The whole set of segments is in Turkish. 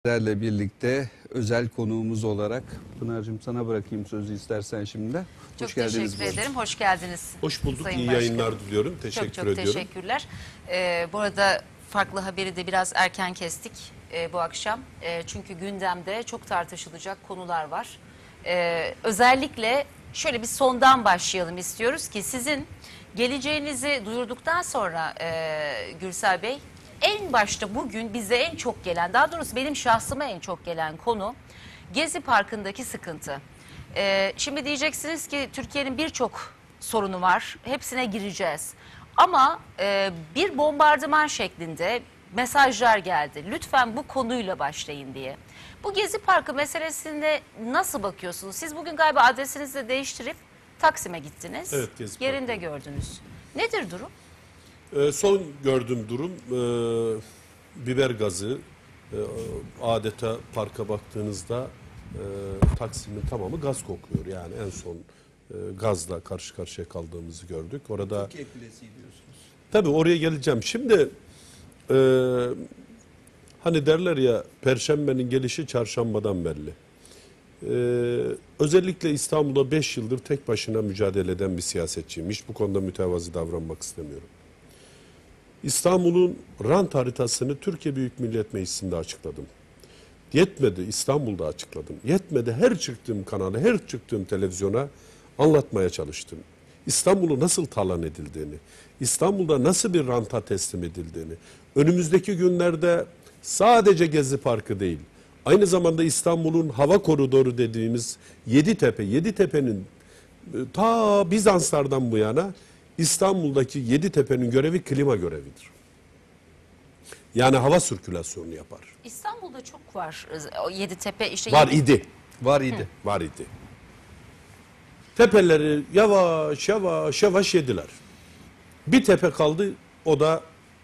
Sizlerle birlikte özel konuğumuz olarak Pınar'cığım sana bırakayım sözü istersen şimdi. Çok teşekkür ederim. Hoş geldiniz. Hoş bulduk. Sayın İyi Başkanım. yayınlar diliyorum. Teşekkür ediyorum. Çok teşekkürler. Bu arada farklı haberi de biraz erken kestik bu akşam. Çünkü gündemde çok tartışılacak konular var. Özellikle şöyle bir sondan başlayalım istiyoruz ki sizin geleceğinizi duyurduktan sonra Gürsel Bey, en başta bugün bize en çok gelen, daha doğrusu benim şahsıma en çok gelen konu Gezi Parkı'ndaki sıkıntı. Şimdi diyeceksiniz ki Türkiye'nin birçok sorunu var, hepsine gireceğiz. Ama bir bombardıman şeklinde mesajlar geldi. Lütfen bu konuyla başlayın diye. Bu Gezi Parkı meselesine nasıl bakıyorsunuz? Siz bugün galiba adresinizi de değiştirip Taksim'e gittiniz. Evet, Gezi Parkı. Yerinde gördünüz. Nedir durum? Son gördüğüm durum biber gazı. Adeta parka baktığınızda Taksim'in tamamı gaz kokuyor. Yani en son gazla karşı karşıya kaldığımızı gördük. Orada Türkiye Kulesi diyorsunuz. tabii oraya geleceğim. Şimdi hani derler ya, Perşembenin gelişi çarşambadan belli. Özellikle İstanbul'da 5 yıldır tek başına mücadele eden bir siyasetçiyim. Hiç bu konuda mütevazi davranmak istemiyorum. İstanbul'un rant haritasını Türkiye Büyük Millet Meclisi'nde açıkladım. Yetmedi, İstanbul'da açıkladım. Yetmedi, her çıktığım kanala, her çıktığım televizyona anlatmaya çalıştım. İstanbul'u nasıl talan edildiğini, İstanbul'da nasıl bir ranta teslim edildiğini, önümüzdeki günlerde sadece Gezi Parkı değil, aynı zamanda İstanbul'un hava koridoru dediğimiz Yeditepe, Yeditepe'nin ta Bizanslardan bu yana İstanbul'daki Yeditepe'nin görevi klima görevidir. Yani hava sirkülasyonu yapar. İstanbul'da çok var. O Yeditepe işte. Var idi. Var idi. Var idi. Tepeleri yavaş yavaş yavaş yediler. Bir tepe kaldı, o da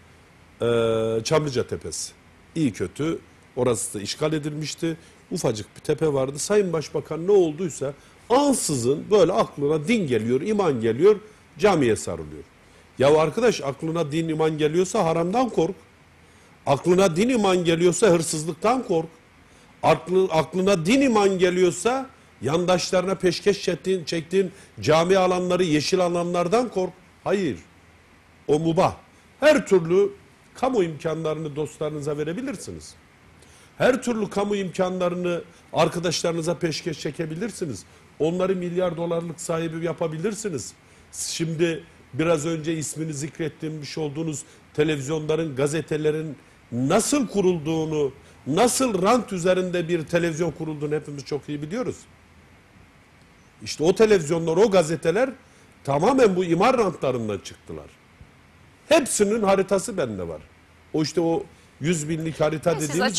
Çamlıca Tepesi. İyi kötü orası da işgal edilmişti. Ufacık bir tepe vardı. Sayın Başbakan ne olduysa ansızın böyle aklına din geliyor, iman geliyor, camiye sarılıyor. Ya arkadaş, aklına din iman geliyorsa haramdan kork. Aklına din iman geliyorsa hırsızlıktan kork. Aklına din iman geliyorsa yandaşlarına peşkeş çektiğin cami alanları, yeşil alanlardan kork. Hayır. O mubah. Her türlü kamu imkanlarını dostlarınıza verebilirsiniz. Her türlü kamu imkanlarını arkadaşlarınıza peşkeş çekebilirsiniz. Onları milyar dolarlık sahibi yapabilirsiniz. Şimdi biraz önce ismini zikretmiş olduğunuz televizyonların, gazetelerin nasıl kurulduğunu, nasıl rant üzerinde bir televizyon kurulduğunu hepimiz çok iyi biliyoruz. İşte o televizyonlar, o gazeteler tamamen bu imar rantlarından çıktılar. Hepsinin haritası bende var. O işte o 100 binlik harita dediğimiz,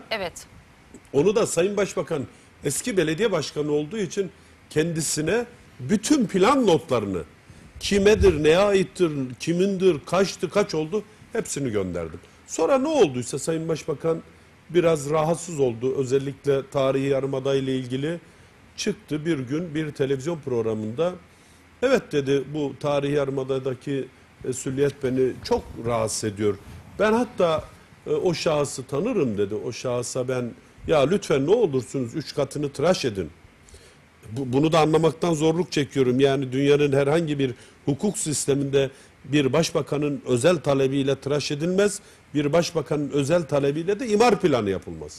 onu da Sayın Başbakan eski belediye başkanı olduğu için kendisine bütün plan notlarını, kimedir, neye aittir, kimindir, kaçtı, kaç oldu, hepsini gönderdim. Sonra ne olduysa Sayın Başbakan biraz rahatsız oldu. Özellikle tarihi yarımada ile ilgili çıktı bir gün bir televizyon programında. Evet dedi, bu tarihi yarımadadaki mesuliyet beni çok rahatsız ediyor. Ben hatta o şahsı tanırım dedi. O şahsa ben, ya lütfen ne olursunuz 3 katını tıraş edin. Bunu da anlamaktan zorluk çekiyorum. Yani dünyanın herhangi bir hukuk sisteminde bir başbakanın özel talebiyle tıraş edilmez. Bir başbakanın özel talebiyle de imar planı yapılmaz.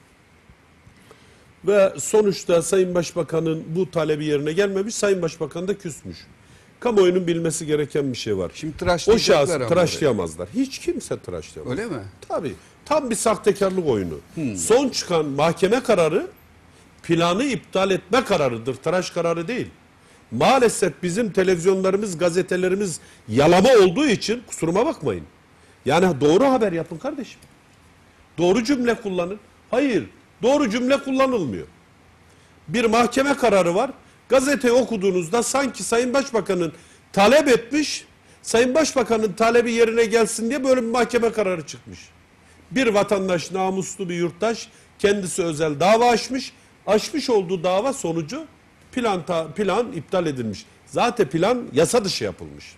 Ve sonuçta Sayın Başbakan'ın bu talebi yerine gelmemiş. Sayın Başbakan da küsmüş. Kamuoyunun bilmesi gereken bir şey var. Şimdi o şahsı tıraşlayamazlar. Hiç kimse tıraşlayamaz. Öyle mi? Tabii. Tam bir sahtekarlık oyunu. Son çıkan mahkeme kararı planı iptal etme kararıdır. Tıraş kararı değil. Maalesef bizim televizyonlarımız, gazetelerimiz yalama olduğu için kusuruma bakmayın. Yani doğru haber yapın kardeşim. Doğru cümle kullanın. Hayır, doğru cümle kullanılmıyor. Bir mahkeme kararı var. Gazeteyi okuduğunuzda sanki Sayın Başbakan'ın talep etmiş, Sayın Başbakan'ın talebi yerine gelsin diye böyle bir mahkeme kararı çıkmış. Bir vatandaş, namuslu bir yurttaş, kendisi özel dava açmış. Açmış olduğu dava sonucu plan iptal edilmiş. Zaten plan yasa dışı yapılmış.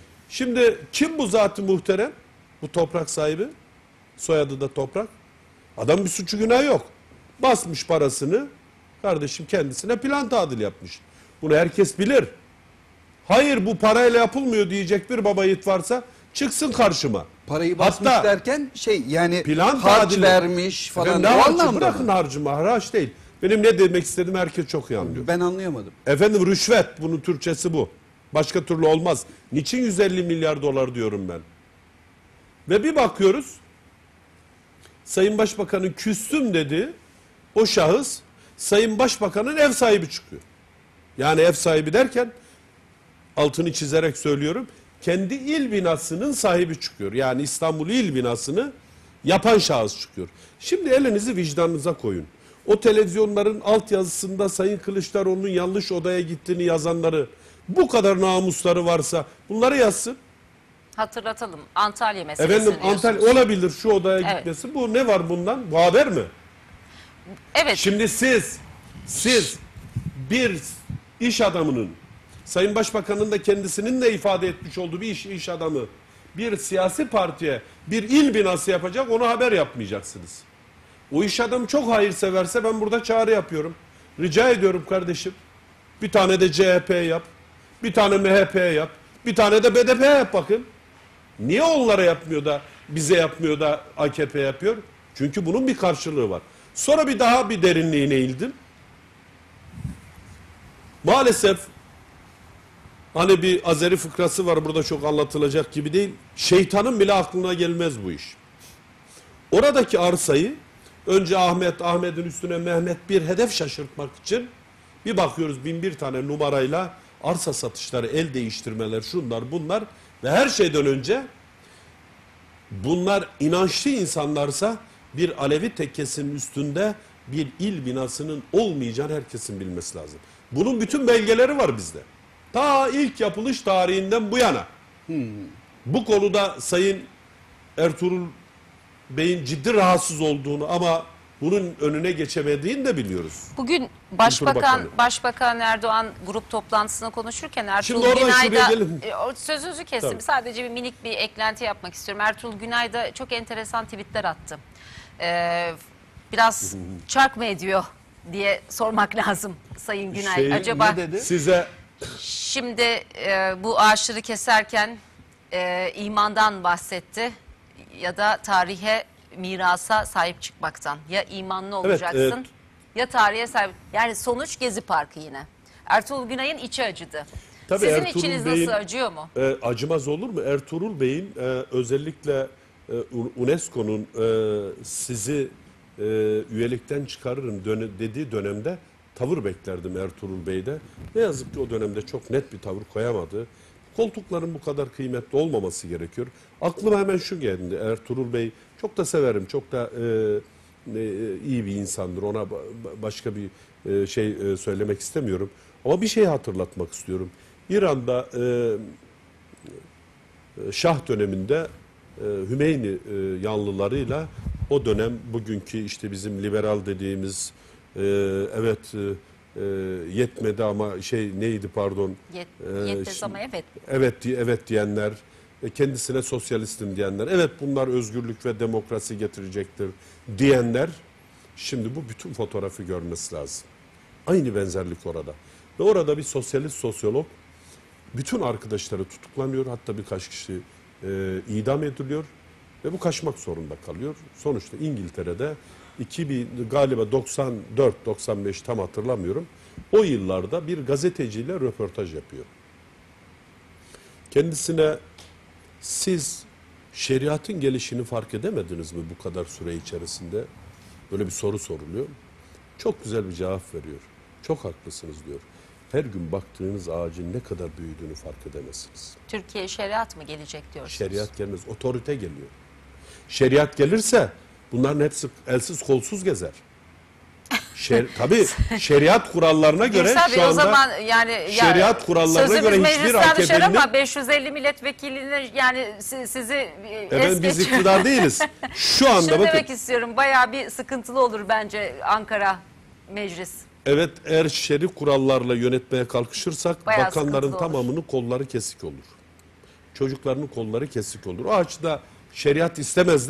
Şimdi kim bu zat-ı muhterem? Bu toprak sahibi. Soyadı da Toprak. Adam bir suçu günahı yok. Basmış parasını, kardeşim kendisine plan tadil yapmış. Bunu herkes bilir. Hayır bu parayla yapılmıyor diyecek bir baba yiğit varsa çıksın karşıma. Parayı basmış Hatta derken yani plan harç tadili vermiş falan. Efendim, O ne harcı? anlamda Bırakın mı? harcımı, haraç değil. Benim ne demek istediğimi herkes çok iyi anlıyor. Ben anlayamadım. Efendim rüşvet, bunun Türkçesi bu. Başka türlü olmaz. Niçin 150 milyar dolar diyorum ben? Ve bir bakıyoruz, Sayın Başbakan'ın küstüm dedi, o şahıs Sayın Başbakan'ın ev sahibi çıkıyor. Yani ev sahibi derken, altını çizerek söylüyorum, kendi il binasının sahibi çıkıyor. Yani İstanbul il binasını yapan şahıs çıkıyor. Şimdi elinizi vicdanınıza koyun. O televizyonların altyazısında Sayın Kılıçdaroğlu'nun yanlış odaya gittiğini yazanları, bu kadar namusları varsa bunları yazsın. Hatırlatalım. Antalya meselesini Efendim diyorsunuz. Antalya olabilir şu odaya Evet. gitmesi. Bu ne var bundan? Bu haber mi? Evet. Şimdi siz bir iş adamının, Sayın Başbakan'ın da kendisinin de ifade etmiş olduğu bir iş adamı bir siyasi partiye bir il binası yapacak, onu haber yapmayacaksınız. O iş adamı çok hayırseverse ben burada çağrı yapıyorum. Rica ediyorum kardeşim. Bir tane de CHP yap. Bir tane MHP yap. Bir tane de BDP yap bakın. Niye onlara yapmıyor da bize yapmıyor da AKP yapıyor? Çünkü bunun bir karşılığı var. Sonra bir daha bir derinliğine eğildim. Maalesef hani bir Azeri fıkrası var burada, çok anlatılacak gibi değil. Şeytanın bile aklına gelmez bu iş. Oradaki arsayı önce Ahmet'in üstüne Mehmet bir hedef şaşırtmak için bir bakıyoruz 1001 tane numarayla arsa satışları, el değiştirmeler, şunlar bunlar ve her şeyden önce bunlar inançlı insanlarsa bir Alevi tekkesinin üstünde bir il binasının olmayacağını herkesin bilmesi lazım. Bunun bütün belgeleri var bizde. Ta ilk yapılış tarihinden bu yana. Bu konuda Sayın Ertuğrul Bey'in ciddi rahatsız olduğunu ama bunun önüne geçemediğini de biliyoruz. Bugün Bakanı. Başbakan Erdoğan grup toplantısına konuşurken Ertuğrul Şimdi oradan Günay şuraya da gelin. sözünüzü kestim. Tabii. Sadece bir minik bir eklenti yapmak istiyorum. Ertuğrul Günay da çok enteresan tweetler attı. Biraz çark mı ediyor diye sormak lazım Sayın Günay. Acaba Ne dedi? Size şimdi bu ağaçları keserken imandan bahsetti ya da tarihe, mirasa sahip çıkmaktan. Ya imanlı olacaksın evet. ya tarihe sahip. Yani sonuç Gezi Parkı yine. Ertuğrul Günay'ın içi acıdı. Tabii Sizin Ertuğrul içiniz Bey'in, nasıl, acıyor mu? acımaz olur mu? Ertuğrul Bey'in özellikle UNESCO'nun sizi üyelikten çıkarırım dediği dönemde tavır beklerdim Ertuğrul Bey'de. Ne yazık ki o dönemde çok net bir tavır koyamadı. Koltukların bu kadar kıymetli olmaması gerekiyor. Aklıma hemen şu geldi. Ertuğrul Bey çok da severim, çok da iyi bir insandır. Ona başka bir şey söylemek istemiyorum. Ama bir şey hatırlatmak istiyorum. İran'da Şah döneminde Hümeyni yanlılarıyla o dönem bugünkü işte bizim liberal dediğimiz yetmedi ama neydi pardon? Yetmez ama evet. Evet diyenler, kendisine sosyalistim diyenler, evet bunlar özgürlük ve demokrasi getirecektir diyenler, şimdi bu bütün fotoğrafı görmesi lazım. Aynı benzerlik orada. Ve orada bir sosyalist sosyolog, bütün arkadaşları tutuklanıyor, hatta birkaç kişi idam ediliyor ve bu kaçmak zorunda kalıyor. Sonuçta İngiltere'de 2000 galiba 94-95 tam hatırlamıyorum. O yıllarda bir gazeteciyle röportaj yapıyor. Kendisine siz şeriatın gelişini fark edemediniz mi bu kadar süre içerisinde? Böyle bir soru soruluyor. Çok güzel bir cevap veriyor. Çok haklısınız diyor. Her gün baktığınız ağacın ne kadar büyüdüğünü fark edemezsiniz. Türkiye şeriat mı gelecek diyorsunuz? Şeriat gelmez, otorite geliyor. Şeriat gelirse bunların hepsi elsiz kolsuz gezer. Tabii şeriat kurallarına göre Gürsel Bey, şu o anda zaman yani şeriat kurallarına göre hiçbir meclisten dışarı AKP'nin... ama 550 milletvekilini yani sizi Efendim biz iktidar değiliz. Şu anda Şunu bakın. demek istiyorum, bayağı bir sıkıntılı olur bence Ankara meclis. Evet, eğer şer'i kurallarla yönetmeye kalkışırsak Bayağı bakanların sıkıntılı olur. tamamının kolları kesik olur. Çocuklarının kolları kesik olur. O açıda şeriat istemezler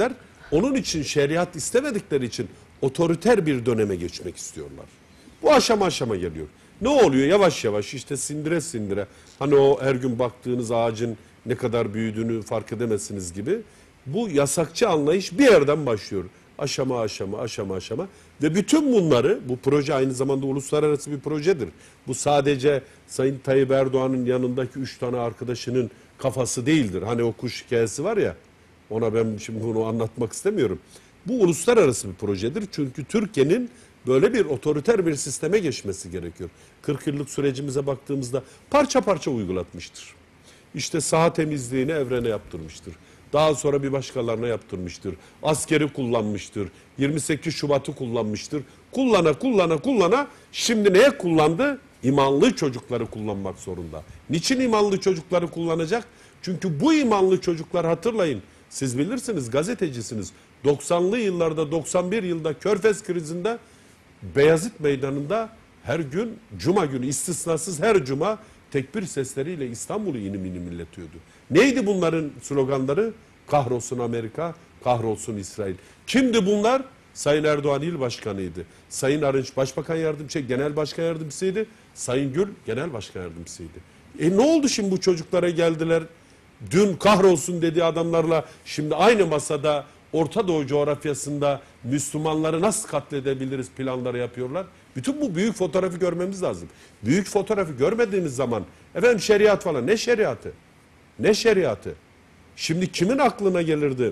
Onun için şeriat istemedikleri için otoriter bir döneme geçmek istiyorlar. Bu aşama aşama geliyor. Ne oluyor? Yavaş yavaş işte sindire sindire. Hani o her gün baktığınız ağacın ne kadar büyüdüğünü fark edemezsiniz gibi. Bu yasakçı anlayış bir yerden başlıyor. Aşama aşama aşama aşama. Ve bütün bunları, bu proje aynı zamanda uluslararası bir projedir. Bu sadece Sayın Tayyip Erdoğan'ın yanındaki 3 tane arkadaşının kafası değildir. Hani o kuş hikayesi var ya, ona ben şimdi bunu anlatmak istemiyorum. Bu uluslararası bir projedir. Çünkü Türkiye'nin böyle bir otoriter bir sisteme geçmesi gerekiyor. 40 yıllık sürecimize baktığımızda parça parça uygulatmıştır. İşte saha temizliğini evrene yaptırmıştır. Daha sonra bir başkalarına yaptırmıştır. Askeri kullanmıştır. 28 Şubat'ı kullanmıştır. Kullana şimdi neye kullandı? İmanlı çocukları kullanmak zorunda. Niçin imanlı çocukları kullanacak? Çünkü bu imanlı çocuklar, hatırlayın, siz bilirsiniz, gazetecisiniz. 90'lı yıllarda, 91 yılda Körfez krizinde Beyazıt Meydanı'nda her gün, cuma günü istisnasız her cuma tekbir sesleriyle İstanbul'u inim inim inletiyordu. Neydi bunların sloganları? Kahrolsun Amerika, kahrolsun İsrail. Kimdi bunlar? Sayın Erdoğan il başkanıydı. Sayın Arınç başbakan yardımcısı, genel başkan yardımcısıydı. Sayın Gül genel başkan yardımcısıydı. Ne oldu şimdi bu çocuklara geldiler? Dün kahrolsun dediği adamlarla şimdi aynı masada Orta Doğu coğrafyasında Müslümanları nasıl katledebiliriz planları yapıyorlar. Bütün bu büyük fotoğrafı görmemiz lazım. Büyük fotoğrafı görmediğimiz zaman efendim şeriat falan, ne şeriatı? Ne şeriatı? Şimdi kimin aklına gelirdi?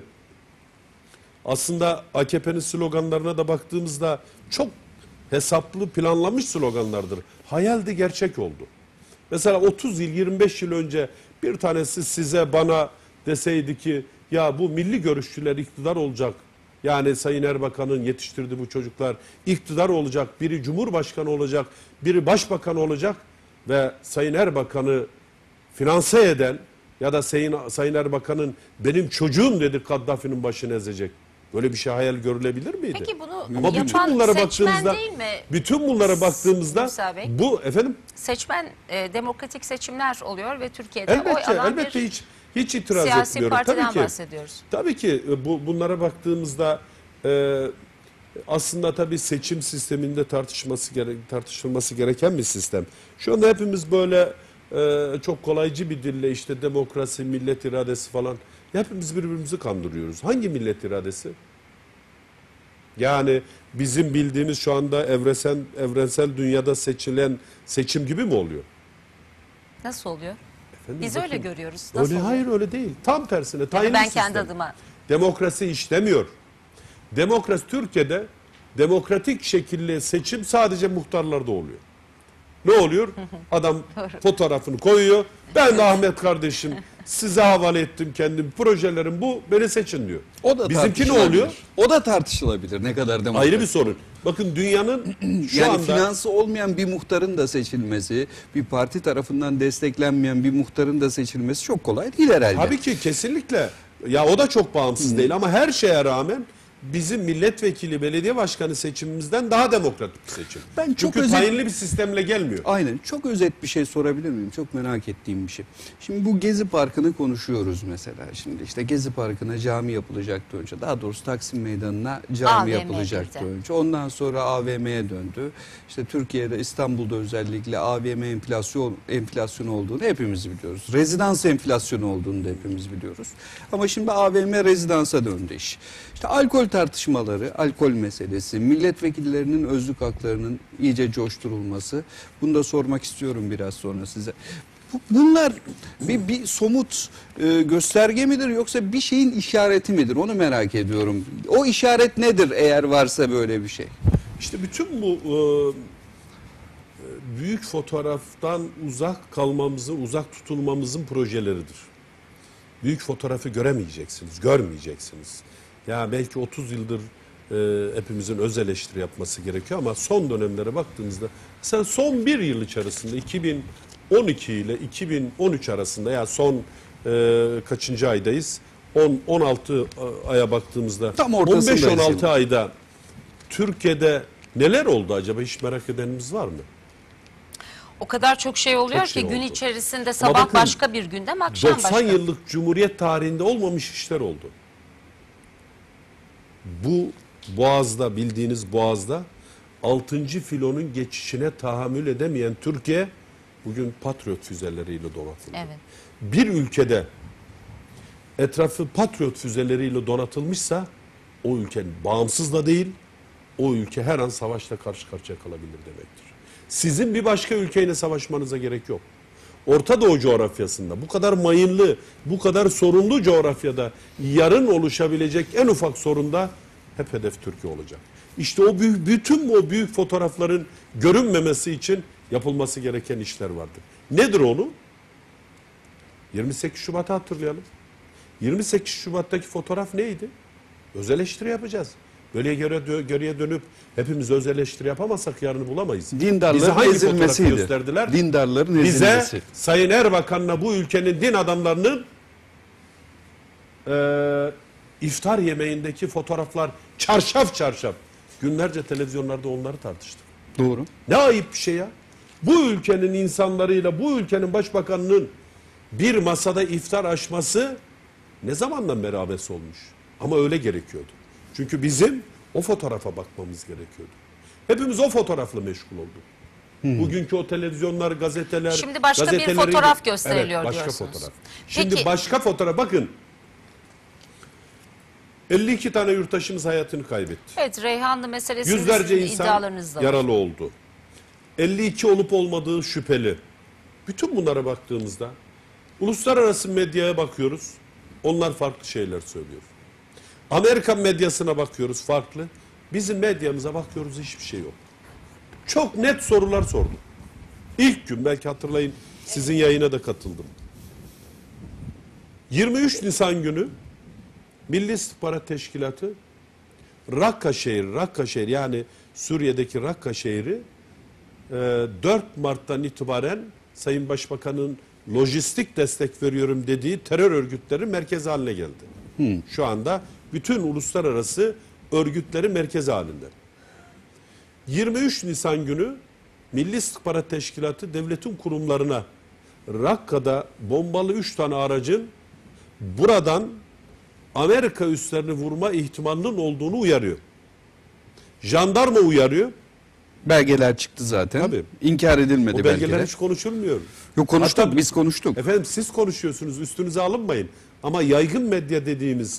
Aslında AKP'nin sloganlarına da baktığımızda çok hesaplı, planlanmış sloganlardır. Hayaldi, gerçek oldu. Mesela 30 yıl, 25 yıl önce bir tanesi size, bana deseydi ki ya bu milli görüşçüler iktidar olacak. Yani Sayın Erbakan'ın yetiştirdiği bu çocuklar iktidar olacak. Biri Cumhurbaşkanı olacak, biri Başbakan olacak ve Sayın Erbakan'ı finanse eden ya da Sayın Erbakan'ın benim çocuğum dedi Kaddafi'nin başını ezecek. Böyle bir şey hayal görülebilir miydi? Peki bunu Ama bütün yapan bunlara seçmen baktığımızda, değil mi? bütün bunlara baktığımızda Musa Bey, bu efendim seçmen demokratik seçimler oluyor ve Türkiye'de oy elbette alan elbette bir hiç itiraz siyasi etmiyorum. partiden Tabii ki. bahsediyoruz. Tabii ki bunlara baktığımızda aslında tabii seçim sisteminde tartışılması gereken bir sistem. Şu anda hepimiz böyle çok kolaycı bir dille işte demokrasi, millet iradesi falan, hepimiz birbirimizi kandırıyoruz. Hangi millet iradesi? Yani bizim bildiğimiz şu anda evrensel dünyada seçilen seçim gibi mi oluyor? Nasıl oluyor? Efendim, Biz bakın, öyle görüyoruz. Nasıl öyle, oluyor? hayır öyle değil. Tam tersine. Yani Tayinli ben sistem. kendi adıma. Demokrasi işlemiyor. Demokrasi Türkiye'de demokratik şekilde seçim sadece muhtarlarda oluyor. Ne oluyor? Adam fotoğrafını koyuyor. Ben de Ahmet kardeşim size havale ettim kendim. Projelerim bu. Beni seçin diyor. O da Bizimki ne tartışılabilir. oluyor? O da tartışılabilir. Ne kadar demokratik. Ayrı bir sorun. Bakın dünyanın şu Yani anda finansı olmayan bir muhtarın da seçilmesi, bir parti tarafından desteklenmeyen bir muhtarın da seçilmesi çok kolay değil herhalde. tabii ki kesinlikle. Ya o da çok bağımsız değil ama her şeye rağmen bizim milletvekili, belediye başkanı seçimimizden daha demokratik bir seçim. Ben çok Çünkü özet- tayinli bir sistemle gelmiyor. Aynen. Çok özet bir şey sorabilir miyim? Çok merak ettiğim bir şey. Şimdi bu Gezi Parkı'nı konuşuyoruz mesela. Şimdi işte Gezi Parkı'na cami yapılacaktı önce. Daha doğrusu Taksim Meydanı'na cami AVM'ye yapılacaktı girdi. önce. Ondan sonra AVM'ye döndü. İşte Türkiye'de, İstanbul'da özellikle AVM enflasyonu olduğunu hepimiz biliyoruz. Rezidans enflasyonu olduğunu da hepimiz biliyoruz. Ama şimdi AVM rezidansa döndü iş. İşte alkol tartışmaları, alkol meselesi, milletvekillerinin özlük haklarının iyice coşturulması. Bunu da sormak istiyorum biraz sonra size. Bunlar bir somut gösterge midir yoksa bir şeyin işareti midir? Onu merak ediyorum. O işaret nedir eğer varsa böyle bir şey? İşte bütün bu büyük fotoğraftan uzak kalmamızın, uzak tutulmamızın projeleridir. Büyük fotoğrafı göremeyeceksiniz, görmeyeceksiniz. Ya belki 30 yıldır hepimizin öz eleştiri yapması gerekiyor ama son dönemlere baktığımızda sen son bir yıl içerisinde 2012 ile 2013 arasında ya son kaçıncı aydayız? 16 aya baktığımızda Tam ortasındayız 15-16 şimdi. ayda Türkiye'de neler oldu acaba, hiç merak edenimiz var mı? O kadar çok şey oluyor Çok ki şey gün oldu. içerisinde sabah bakın, başka bir gündem, akşam 90 başka. yıllık Cumhuriyet tarihinde olmamış işler oldu. Bu Boğaz'da, bildiğiniz Boğaz'da 6. filonun geçişine tahammül edemeyen Türkiye bugün Patriot füzeleriyle donatıldı. Evet. Bir ülkede etrafı Patriot füzeleriyle donatılmışsa o ülke bağımsız da değil, o ülke her an savaşla karşı karşıya kalabilir demektir. Sizin bir başka ülkeyle savaşmanıza gerek yok. Orta Doğu coğrafyasında bu kadar mayınlı, bu kadar sorunlu coğrafyada yarın oluşabilecek en ufak sorunda hep hedef Türkiye olacak. İşte o büyük, bütün o büyük fotoğrafların görünmemesi için yapılması gereken işler vardır. Nedir onu? 28 Şubat'ı hatırlayalım. 28 Şubat'taki fotoğraf neydi? Öz eleştiri yapacağız. Böyle geriye dönüp hepimiz öz eleştiri yapamazsak yarını bulamayız. Bize Dindarların hangi fotoğrafı ezilmesiydi. gösterdiler? Dindarların Bize ezilmesi. Sayın Erbakan'la bu ülkenin din adamlarının iftar yemeğindeki fotoğraflar çarşaf çarşaf. Günlerce televizyonlarda onları tartıştık. Doğru. Ne ayıp bir şey ya. Bu ülkenin insanlarıyla bu ülkenin başbakanının bir masada iftar açması ne zamandan beri abes olmuş. Ama öyle gerekiyordu. Çünkü bizim o fotoğrafa bakmamız gerekiyordu. Hepimiz o fotoğrafla meşgul olduk. Bugünkü o televizyonlar, gazeteler... Şimdi başka bir gazetelerin- fotoğraf gösteriliyor evet, başka diyorsunuz. fotoğraf. Şimdi Peki- başka fotoğraf, bakın. 52 tane yurttaşımız hayatını kaybetti. Evet, Reyhanlı meselesinde Yüzlerce sizin insan iddialarınız da var. yaralı oldu. 52 olup olmadığı şüpheli. Bütün bunlara baktığımızda uluslararası medyaya bakıyoruz. Onlar farklı şeyler söylüyor. Amerikan medyasına bakıyoruz, farklı. Bizim medyamıza bakıyoruz, hiçbir şey yok. Çok net sorular sordum. İlk gün, belki hatırlayın, sizin yayına da katıldım. 23 Nisan günü Milli İstihbarat Teşkilatı Rakka şehri yani Suriye'deki Rakka şehri 4 Mart'tan itibaren Sayın Başbakan'ın lojistik destek veriyorum dediği terör örgütleri merkez haline geldi. Şu anda bütün uluslararası örgütleri merkez halinde. 23 Nisan günü Milli İstihbarat Teşkilatı devletin kurumlarına Rakka'da bombalı 3 tane aracın buradan Amerika üslerini vurma ihtimalinin olduğunu uyarıyor. Jandarma uyarıyor. Belgeler çıktı zaten. Tabii. İnkar edilmedi O belgeler belgeler. hiç konuşulmuyor. Yok, konuştuk, Hatta- biz konuştuk. Efendim siz konuşuyorsunuz, üstünüze alınmayın. Ama yaygın medya dediğimiz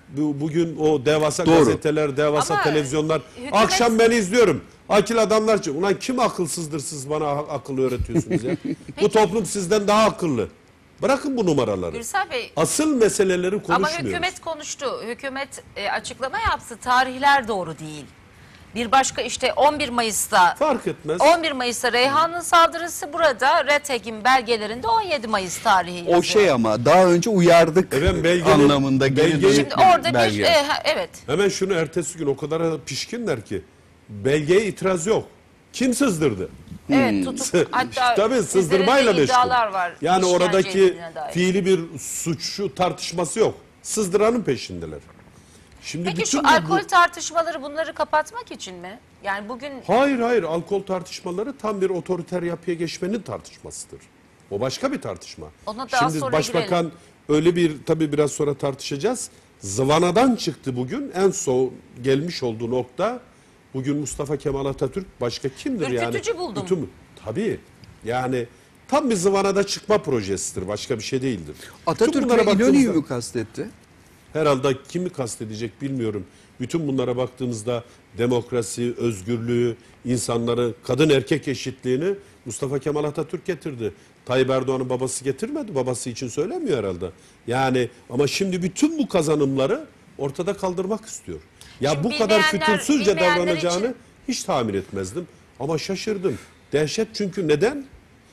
bugün o devasa Doğru. gazeteler, devasa Ama televizyonlar. hükümet- Akşam ben izliyorum. Akil adamlar çıkıyor. Ulan kim akılsızdır, siz bana akıl öğretiyorsunuz ya. Bu toplum sizden daha akıllı. Bırakın bu numaraları. Gürsel Bey, Asıl meseleleri ama konuşmuyoruz. hükümet konuştu. Hükümet açıklama yaptı. Tarihler doğru değil. Bir başka işte 11 Mayıs'ta Fark etmez. 11 Mayıs'ta Reyhanlı saldırısı, burada RETEG'in belgelerinde 17 Mayıs tarihi yazıyor. O şey ama daha önce uyardık Efendim belgenin- anlamında geri belgenin- dönük Şimdi orada bir belge. evet. Hemen şunu, ertesi gün o kadar pişkinler ki belgeye itiraz yok. Kim sızdırdı? Evet, tutuk, hatta Tabii sizlerin sızdırmayla de meşgul. iddialar var. Yani işkence oradaki edildiğine dair. fiili bir suçu tartışması yok. Sızdıranın peşindeler. Şimdi Peki bütün şu bu- alkol tartışmaları bunları kapatmak için mi? Yani bugün Hayır, alkol tartışmaları tam bir otoriter yapıya geçmenin tartışmasıdır. O başka bir tartışma. Ona daha Şimdi sonra başbakan girelim. öyle bir, tabii biraz sonra tartışacağız. Zıvanadan çıktı bugün, en son gelmiş olduğu nokta. Bugün Mustafa Kemal Atatürk, başka kimdir yani? Ürkütücü buldum. Tabii yani tam bir zıvanada çıkma projesidir, başka bir şey değildir. Bütün Atatürk bunlara ve İnönü'yü baktığımızda- mü kastetti? Herhalde kimi kastedecek bilmiyorum. Bütün bunlara baktığımızda demokrasi, özgürlüğü, insanları, kadın erkek eşitliğini Mustafa Kemal Atatürk getirdi. Tayyip Erdoğan'ın babası getirmedi. Babası için söylemiyor herhalde. Yani ama şimdi bütün bu kazanımları ortada kaldırmak istiyor. Ya Şimdi bu kadar bilmeyenler- fütursuzca bilmeyenler davranacağını için- hiç tahmin etmezdim. Ama şaşırdım. Dehşet, çünkü neden?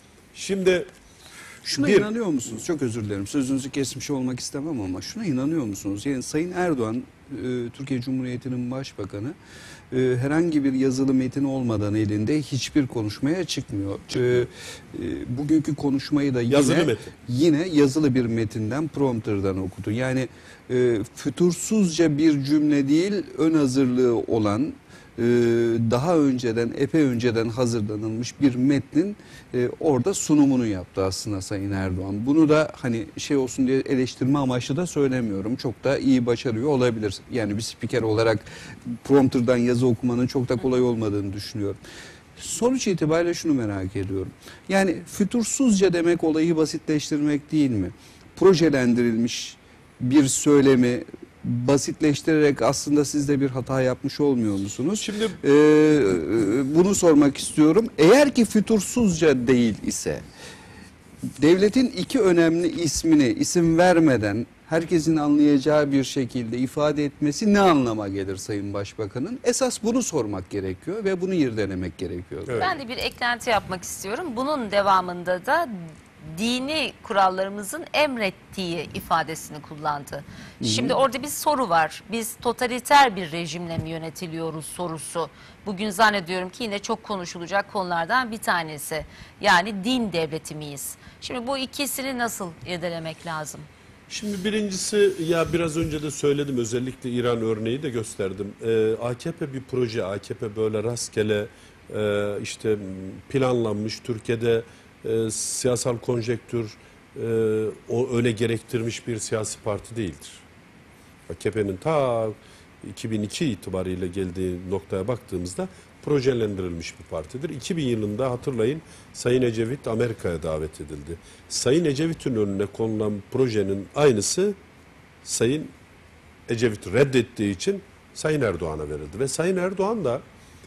Şimdi Şuna Bir- inanıyor musunuz? Çok özür dilerim. Sözünüzü kesmiş olmak istemem ama şuna inanıyor musunuz? Yani Sayın Erdoğan, Türkiye Cumhuriyeti'nin başbakanı, herhangi bir yazılı metin olmadan elinde hiçbir konuşmaya çıkmıyor. Bugünkü konuşmayı da Yazılı metin. yine yazılı bir metinden, prompterdan okudu. Yani fütursuzca bir cümle değil, ön hazırlığı olan, daha önceden, epey önceden hazırlanılmış bir metnin orada sunumunu yaptı aslında Sayın Erdoğan. Bunu da hani şey olsun diye eleştirme amaçlı da söylemiyorum. Çok da iyi başarıyor olabilir. Yani bir spiker olarak prompterdan yazı okumanın çok da kolay olmadığını düşünüyorum. Sonuç itibariyle şunu merak ediyorum. Yani fütursuzca demek olayı basitleştirmek değil mi? Projelendirilmiş bir söylemi basitleştirerek aslında siz de bir hata yapmış olmuyor musunuz? Şimdi Bunu sormak istiyorum. Eğer ki fütursuzca değil ise devletin iki önemli ismini isim vermeden herkesin anlayacağı bir şekilde ifade etmesi ne anlama gelir Sayın Başbakan'ın? Esas bunu sormak gerekiyor ve bunu irdelemek gerekiyor. Evet. Ben de bir eklenti yapmak istiyorum. Bunun devamında da dini kurallarımızın emrettiği ifadesini kullandı. Şimdi orada bir soru var. Biz totaliter bir rejimle mi yönetiliyoruz sorusu. Bugün zannediyorum ki yine çok konuşulacak konulardan bir tanesi. Yani din devleti miyiz? Şimdi bu ikisini nasıl irdelemek lazım? Şimdi birincisi, ya biraz önce de söyledim, özellikle İran örneği de gösterdim. AKP bir proje, AKP böyle rastgele işte planlanmış, Türkiye'de siyasal konjektür o öyle gerektirmiş bir siyasi parti değildir. AKP'nin ta 2002 itibariyle geldiği noktaya baktığımızda projelendirilmiş bir partidir. 2000 yılında hatırlayın, Sayın Ecevit Amerika'ya davet edildi. Sayın Ecevit'in önüne konulan projenin aynısı Sayın Ecevit reddettiği için Sayın Erdoğan'a verildi. Ve Sayın Erdoğan da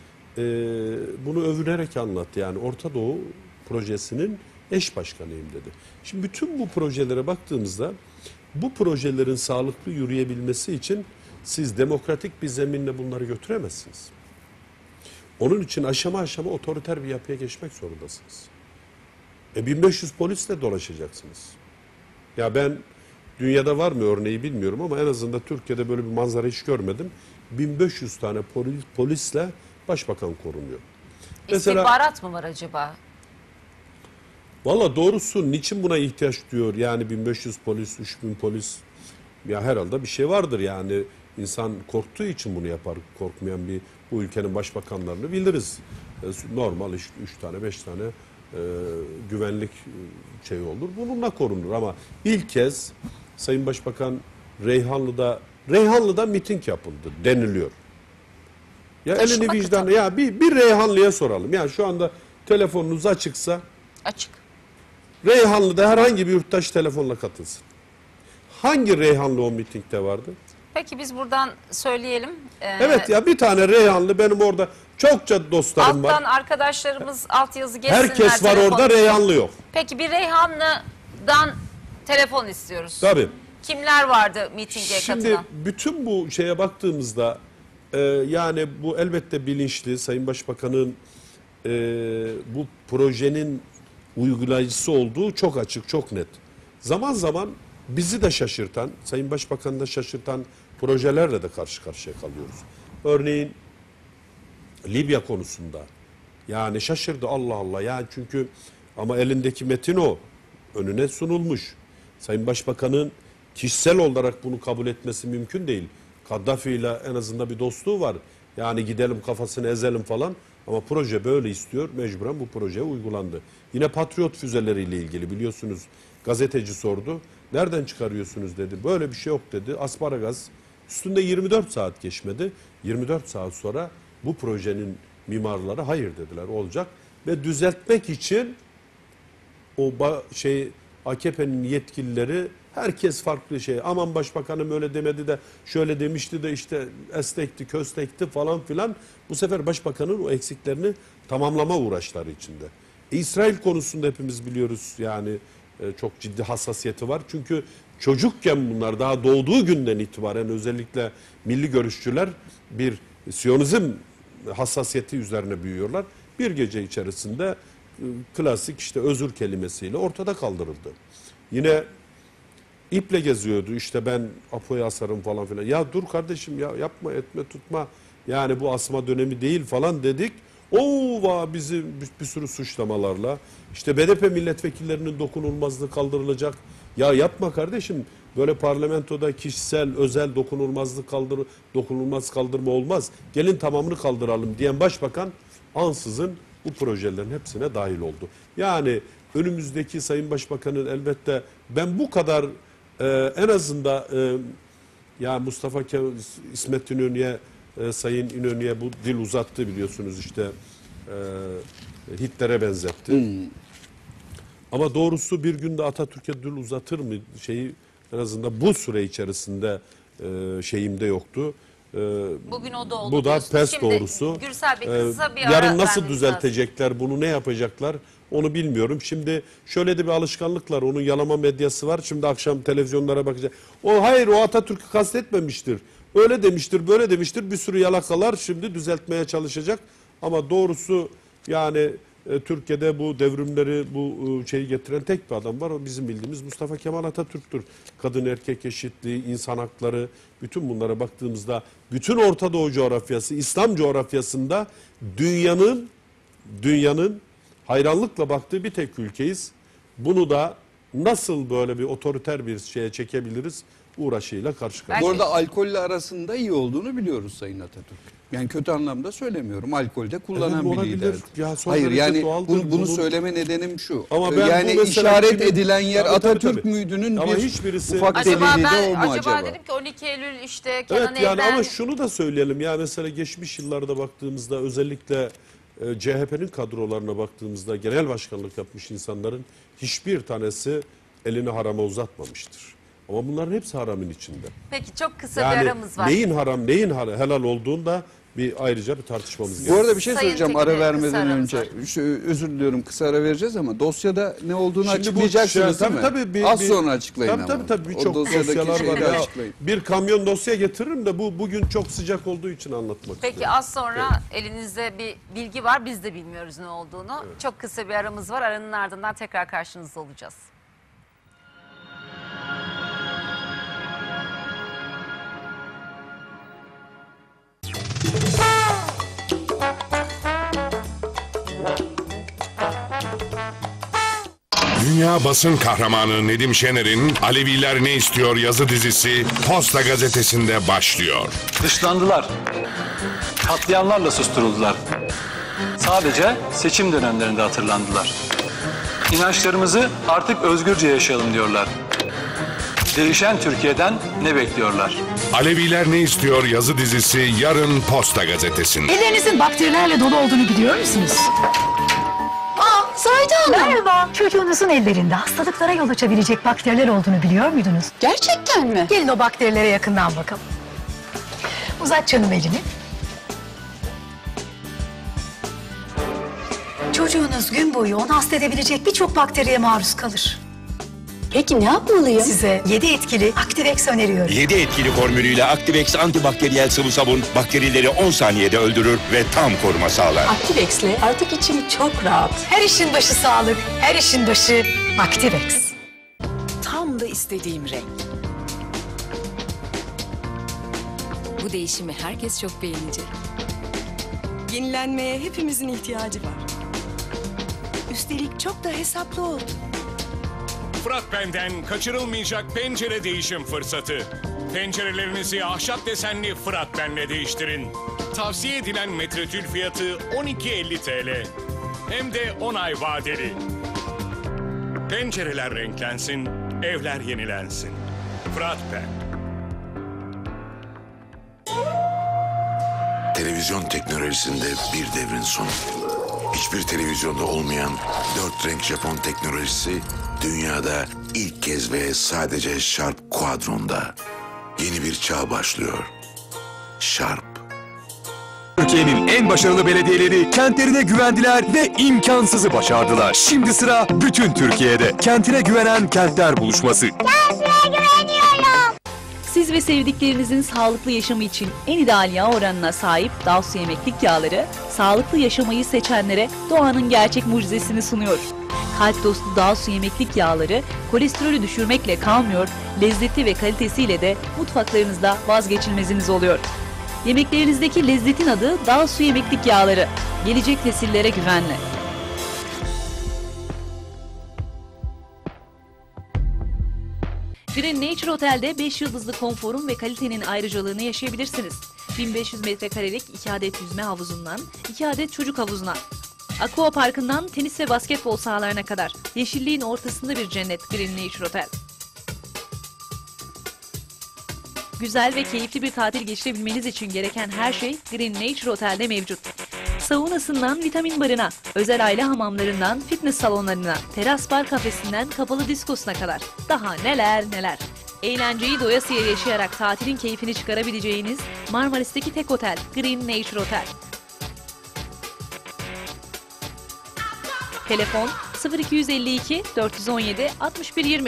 bunu övünerek anlattı. Yani Orta Doğu projesinin eş başkanıyım dedi. Şimdi bütün bu projelere baktığımızda bu projelerin sağlıklı yürüyebilmesi için siz demokratik bir zeminle bunları götüremezsiniz. Onun için aşama aşama otoriter bir yapıya geçmek zorundasınız. 1500 polisle dolaşacaksınız. Ya ben dünyada var mı örneği bilmiyorum ama en azından Türkiye'de böyle bir manzara hiç görmedim. 1500 tane polisle başbakan korunuyor. İstihbarat mı var acaba? Valla doğrusu niçin buna ihtiyaç duyuyor? Yani 1500 polis, 3000 polis, ya herhalde bir şey vardır yani. İnsan korktuğu için bunu yapar. Korkmayan bu ülkenin başbakanlarını biliriz. Normal işte 3 tane 5 tane güvenlik şey olur. Bununla korunur ama ilk kez Sayın Başbakan Reyhanlı'da miting yapıldı deniliyor. Ya elini vicdanı, ya bir Reyhanlı'ya soralım. Yani şu anda telefonunuz açıksa Açık. Reyhanlı'da herhangi bir yurttaş telefonla katılsın. Hangi Reyhanlı o mitingde vardı? Peki biz buradan söyleyelim. Evet ya, bir tane Reyhanlı, benim orada çokça dostlarım Alttan var. arkadaşlarımız altyazı geçsinler. Herkes var telefon. orada, Reyhanlı yok. Peki bir Reyhanlı'dan telefon istiyoruz. Tabii. Kimler vardı mitinge Şimdi katılan? bütün bu şeye baktığımızda yani bu elbette bilinçli. Sayın Başbakan'ın bu projenin uygulayıcısı olduğu çok açık, çok net. Zaman zaman bizi de şaşırtan, Sayın Başbakan'ı da şaşırtan projelerle de karşı karşıya kalıyoruz. Örneğin Libya konusunda. Yani şaşırdı, Allah Allah. Yani çünkü ama elindeki metin o. Önüne sunulmuş. Sayın Başbakan'ın kişisel olarak bunu kabul etmesi mümkün değil. Kaddafi ile en azından bir dostluğu var. Yani gidelim kafasını ezelim falan. Ama proje böyle istiyor. Mecburen bu proje uygulandı. Yine Patriot füzeleriyle ilgili biliyorsunuz, gazeteci sordu. Nereden çıkarıyorsunuz dedi. Böyle bir şey yok dedi. Asparagas. Üstünde 24 saat geçmedi. 24 saat sonra bu projenin mimarları hayır dediler, olacak. Ve düzeltmek için o AKP'nin yetkilileri, herkes farklı şey. Aman başbakanım öyle demedi de şöyle demişti de işte estekti, köstekti falan filan. Bu sefer başbakanın o eksiklerini tamamlama uğraşları içinde. İsrail konusunda hepimiz biliyoruz yani çok ciddi hassasiyeti var. Çünkü çocukken bunlar daha doğduğu günden itibaren özellikle milli görüşçüler bir Siyonizm hassasiyeti üzerine büyüyorlar. Bir gece içerisinde klasik işte özür kelimesiyle ortada kaldırıldı. Yine iple geziyordu, işte ben Apo'ya asarım falan filan. Ya dur kardeşim ya, yapma etme tutma, yani bu asma dönemi değil falan dedik. Bizi bir sürü suçlamalarla işte BDP milletvekillerinin dokunulmazlığı kaldırılacak. Ya yapma kardeşim, Böyle parlamentoda kişisel, özel dokunulmaz kaldırma olmaz. Gelin tamamını kaldıralım diyen başbakan ansızın bu projelerin hepsine dahil oldu. Yani önümüzdeki Sayın Başbakan'ın elbette ben bu kadar en azından ya Mustafa Kemal, İsmet İnönü'ye, Sayın İnönü'ye bu dil uzattı biliyorsunuz işte Hitler'e benzetti. Ama doğrusu bir günde Atatürk'e dil uzatır mı şeyi en azından bu süre içerisinde şeyimde yoktu. Bugün o da oldu. Bu da diyorsunuz. pes Şimdi, doğrusu. Gürsel Bey, kısa bir ara Yarın nasıl vermemiz düzeltecekler bunu, ne yapacaklar onu bilmiyorum. Şimdi şöyle de bir alışkanlıklar, onun yalama medyası var. Şimdi akşam televizyonlara bakacak. Hayır o Atatürk'ü kastetmemiştir. Öyle demiştir, böyle demiştir. Bir sürü yalakalar şimdi düzeltmeye çalışacak. Ama doğrusu yani Türkiye'de bu devrimleri, bu şeyi getiren tek bir adam var. O bizim bildiğimiz Mustafa Kemal Atatürk'tür. Kadın erkek eşitliği, insan hakları, bütün bunlara baktığımızda bütün Orta Doğu coğrafyası, İslam coğrafyasında dünyanın hayranlıkla baktığı bir tek ülkeyiz. Bunu da nasıl böyle bir otoriter bir şeye çekebiliriz uğraşıyla karşı karşıya. Bu arada alkolle arasında iyi olduğunu biliyoruz Sayın Atatürk. Yani kötü anlamda söylemiyorum. Alkolde kullanan Evet, bir olabilir. lider. Ya son Hayır derece yani doğaldır. bunu söyleme nedenim şu. Ama ben yani bu mesela işaret kimin- edilen yer Tabii, tabii, Atatürk tabii. müydünün Ama bir hiçbirisi- ufak Acaba delili de o mu acaba acaba? dedim ki 12 Eylül işte Kenan Evet yani Evren. ama şunu da söyleyelim ya mesela geçmiş yıllarda baktığımızda özellikle CHP'nin kadrolarına baktığımızda genel başkanlık yapmış insanların hiçbir tanesi elini harama uzatmamıştır. Ama bunların hepsi haramın içinde. Peki çok kısa bir Yani aramız var. neyin haram neyin helal olduğunda ayrıca bir tartışmamız Bu gerekiyor. arada bir şey Sayın söyleyeceğim Tekin ara Bey, kısa vermeden aramız önce. Özür diliyorum kısa ara vereceğiz ama dosyada ne olduğunu Şimdi bu açıklayacaksınız şey- değil mi? tabii Az sonra açıklayın ama. Tabii O birçok dosyadaki dosyalar var. şeyleri Ya, açıklayın. bir kamyon dosya getiririm de bugün çok sıcak olduğu için anlatmak Peki istiyorum. az sonra elinizde bir bilgi var. Biz de bilmiyoruz ne olduğunu. Çok kısa bir aramız var. Aranın ardından tekrar karşınızda olacağız. Dünya basın kahramanı Nedim Şener'in Aleviler Ne İstiyor yazı dizisi Posta Gazetesi'nde başlıyor. Dışlandılar. Katliamlarla susturuldular. Sadece seçim dönemlerinde hatırlandılar. İnançlarımızı artık özgürce yaşayalım diyorlar. Değişen Türkiye'den ne bekliyorlar? Aleviler Ne İstiyor yazı dizisi yarın Posta Gazetesi'nde. Ellerinizin bakterilerle dolu olduğunu biliyor musunuz? Zahide Hanım. Merhaba. Çocuğunuzun ellerinde hastalıklara yol açabilecek bakteriler olduğunu biliyor muydunuz? Gerçekten mi? Gelin o bakterilere yakından bakalım. Uzat canım elini. Çocuğunuz gün boyu onu hasta edebilecek birçok bakteriye maruz kalır. Peki ne yapmalıyım? Size 7 etkili Activex öneriyorum. 7 etkili formülüyle Activex antibakteriyel sıvı sabun bakterileri 10 saniyede öldürür ve tam koruma sağlar. Activex'le artık içim çok rahat. Her işin başı sağlık, her işin başı Activex. Tam da istediğim renk. Bu değişimi herkes çok beğenecek. Yenilenmeye hepimizin ihtiyacı var. Üstelik çok da hesaplı oldu. Fırat Ben'den kaçırılmayacak pencere değişim fırsatı. Pencerelerinizi ahşap desenli Fırat Ben'le değiştirin. Tavsiye edilen metrekül fiyatı 12.50 TL. Hem de 10 ay vadeli. Pencereler renklensin, evler yenilensin. Fırat Ben. Televizyon teknolojisinde bir devrin sonu. Hiçbir televizyonda olmayan 4 renk Japon teknolojisi dünyada ilk kez ve sadece Sharp Quadron'da. Yeni bir çağ başlıyor. Sharp. Türkiye'nin en başarılı belediyeleri kentlerine güvendiler ve imkansızı başardılar. Şimdi sıra bütün Türkiye'de. Kentine güvenen kentler buluşması. Siz ve sevdiklerinizin sağlıklı yaşamı için en ideal yağ oranına sahip Dağsu Yemeklik Yağları, sağlıklı yaşamayı seçenlere doğanın gerçek mucizesini sunuyor. Kalp dostu Dağsu Yemeklik Yağları, kolesterolü düşürmekle kalmıyor, lezzeti ve kalitesiyle de mutfaklarınızda vazgeçilmeziniz oluyor. Yemeklerinizdeki lezzetin adı Dağsu Yemeklik Yağları. Gelecek nesillere güvenle. Green Nature Otel'de 5 yıldızlı konforun ve kalitenin ayrıcalığını yaşayabilirsiniz. 1500 metrekarelik 2 adet yüzme havuzundan 2 adet çocuk havuzuna. Aqua Parkı'ndan tenis ve basketbol sahalarına kadar yeşilliğin ortasında bir cennet Green Nature Otel. Güzel ve keyifli bir tatil geçirebilmeniz için gereken her şey Green Nature Otel'de mevcut. Saunasından vitamin barına, özel aile hamamlarından fitness salonlarına, teras bar kafesinden kapalı diskosuna kadar. Daha neler neler. Eğlenceyi doyasıya yaşayarak tatilin keyfini çıkarabileceğiniz Marmaris'teki tek otel Green Nature Otel. Telefon 0252 417 6120.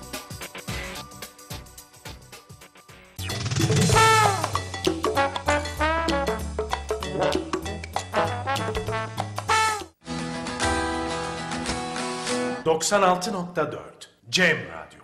...96.4 Cem Radyo.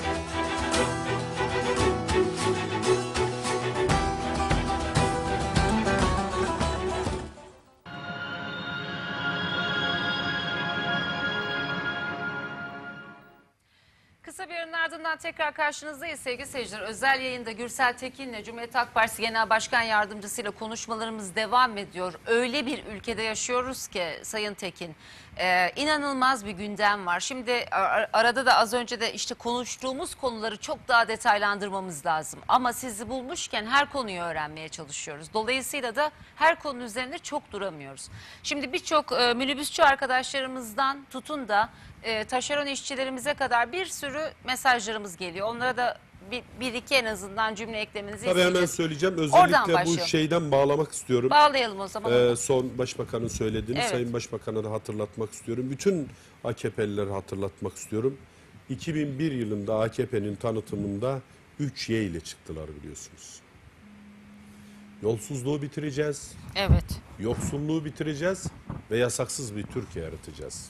Kısa bir aranın ardından tekrar karşınızdayız sevgili seyirciler. Özel yayında Gürsel Tekin'le Cumhuriyet Halk Partisi Genel Başkan Yardımcısıyla konuşmalarımız devam ediyor. Öyle bir ülkede yaşıyoruz ki Sayın Tekin, inanılmaz bir gündem var. Şimdi arada da az önce de işte konuştuğumuz konuları çok daha detaylandırmamız lazım. Ama sizi bulmuşken her konuyu öğrenmeye çalışıyoruz. Dolayısıyla da her konu üzerinde çok duramıyoruz. Şimdi birçok minibüsçü arkadaşlarımızdan tutun da taşeron işçilerimize kadar bir sürü mesajlarımız geliyor. Onlara da bir iki en azından cümle eklemenizi isteyeceğiz. Tabii hemen söyleyeceğim. Özellikle bu şeyden bağlamak istiyorum. Bağlayalım o zaman. Son Başbakan'ın söylediğini Evet. Sayın Başbakan'a da hatırlatmak istiyorum. Bütün AKP'lileri hatırlatmak istiyorum. 2001 yılında AKP'nin tanıtımında 3Y ile çıktılar biliyorsunuz. Yolsuzluğu bitireceğiz. Evet. Yoksulluğu bitireceğiz ve yasaksız bir Türkiye yaratacağız.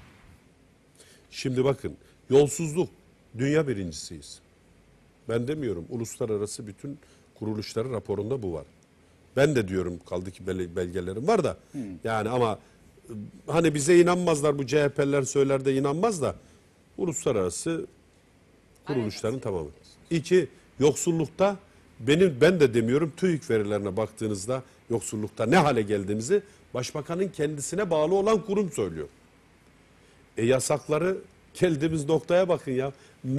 Şimdi bakın, yolsuzluk dünya birincisiyiz. Ben demiyorum, uluslararası bütün kuruluşların raporunda bu var. Ben de diyorum, kaldı ki belgelerim var da. Yani ama hani bize inanmazlar, bu CHP'liler söyler de inanmaz da uluslararası kuruluşların tamamı. 2, yoksullukta ben de demiyorum, TÜİK verilerine baktığınızda yoksullukta ne hale geldiğimizi Başbakanın kendisine bağlı olan kurum söylüyor. Yasakları geldiğimiz noktaya bakın ya.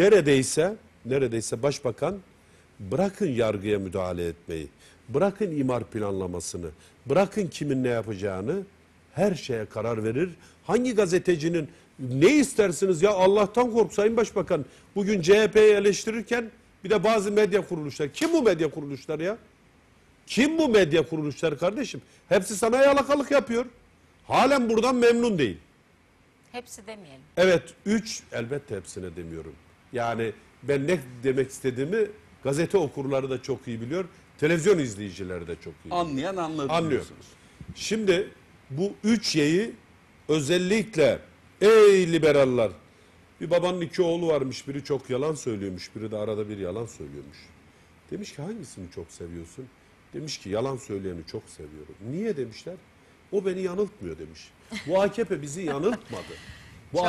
Neredeyse Başbakan bırakın yargıya müdahale etmeyi, bırakın imar planlamasını, bırakın kimin ne yapacağını, her şeye karar verir. Hangi gazetecinin ne istersiniz ya, Allah'tan kork Sayın Başbakan. Bugün CHP'yi eleştirirken bir de bazı medya kuruluşları. Kim bu medya kuruluşları ya? Kim bu medya kuruluşları kardeşim? Hepsi sana yalakalık yapıyor. Halen buradan memnun değil. Hepsi demeyelim. Evet, 3, elbette hepsine demiyorum. Yani ben ne demek istediğimi gazete okurları da çok iyi biliyor. Televizyon izleyicileri de çok iyi Anlayan anladı. Anlıyor. Şimdi bu 3Y'yi özellikle ey liberaller, bir babanın 2 oğlu varmış, biri çok yalan söylüyormuş, biri de arada bir yalan söylüyormuş. Demiş ki hangisini çok seviyorsun? Demiş ki yalan söyleyeni çok seviyorum. Niye demişler? O beni yanıltmıyor demiş. Bu AKP bizi yanıltmadı. Bu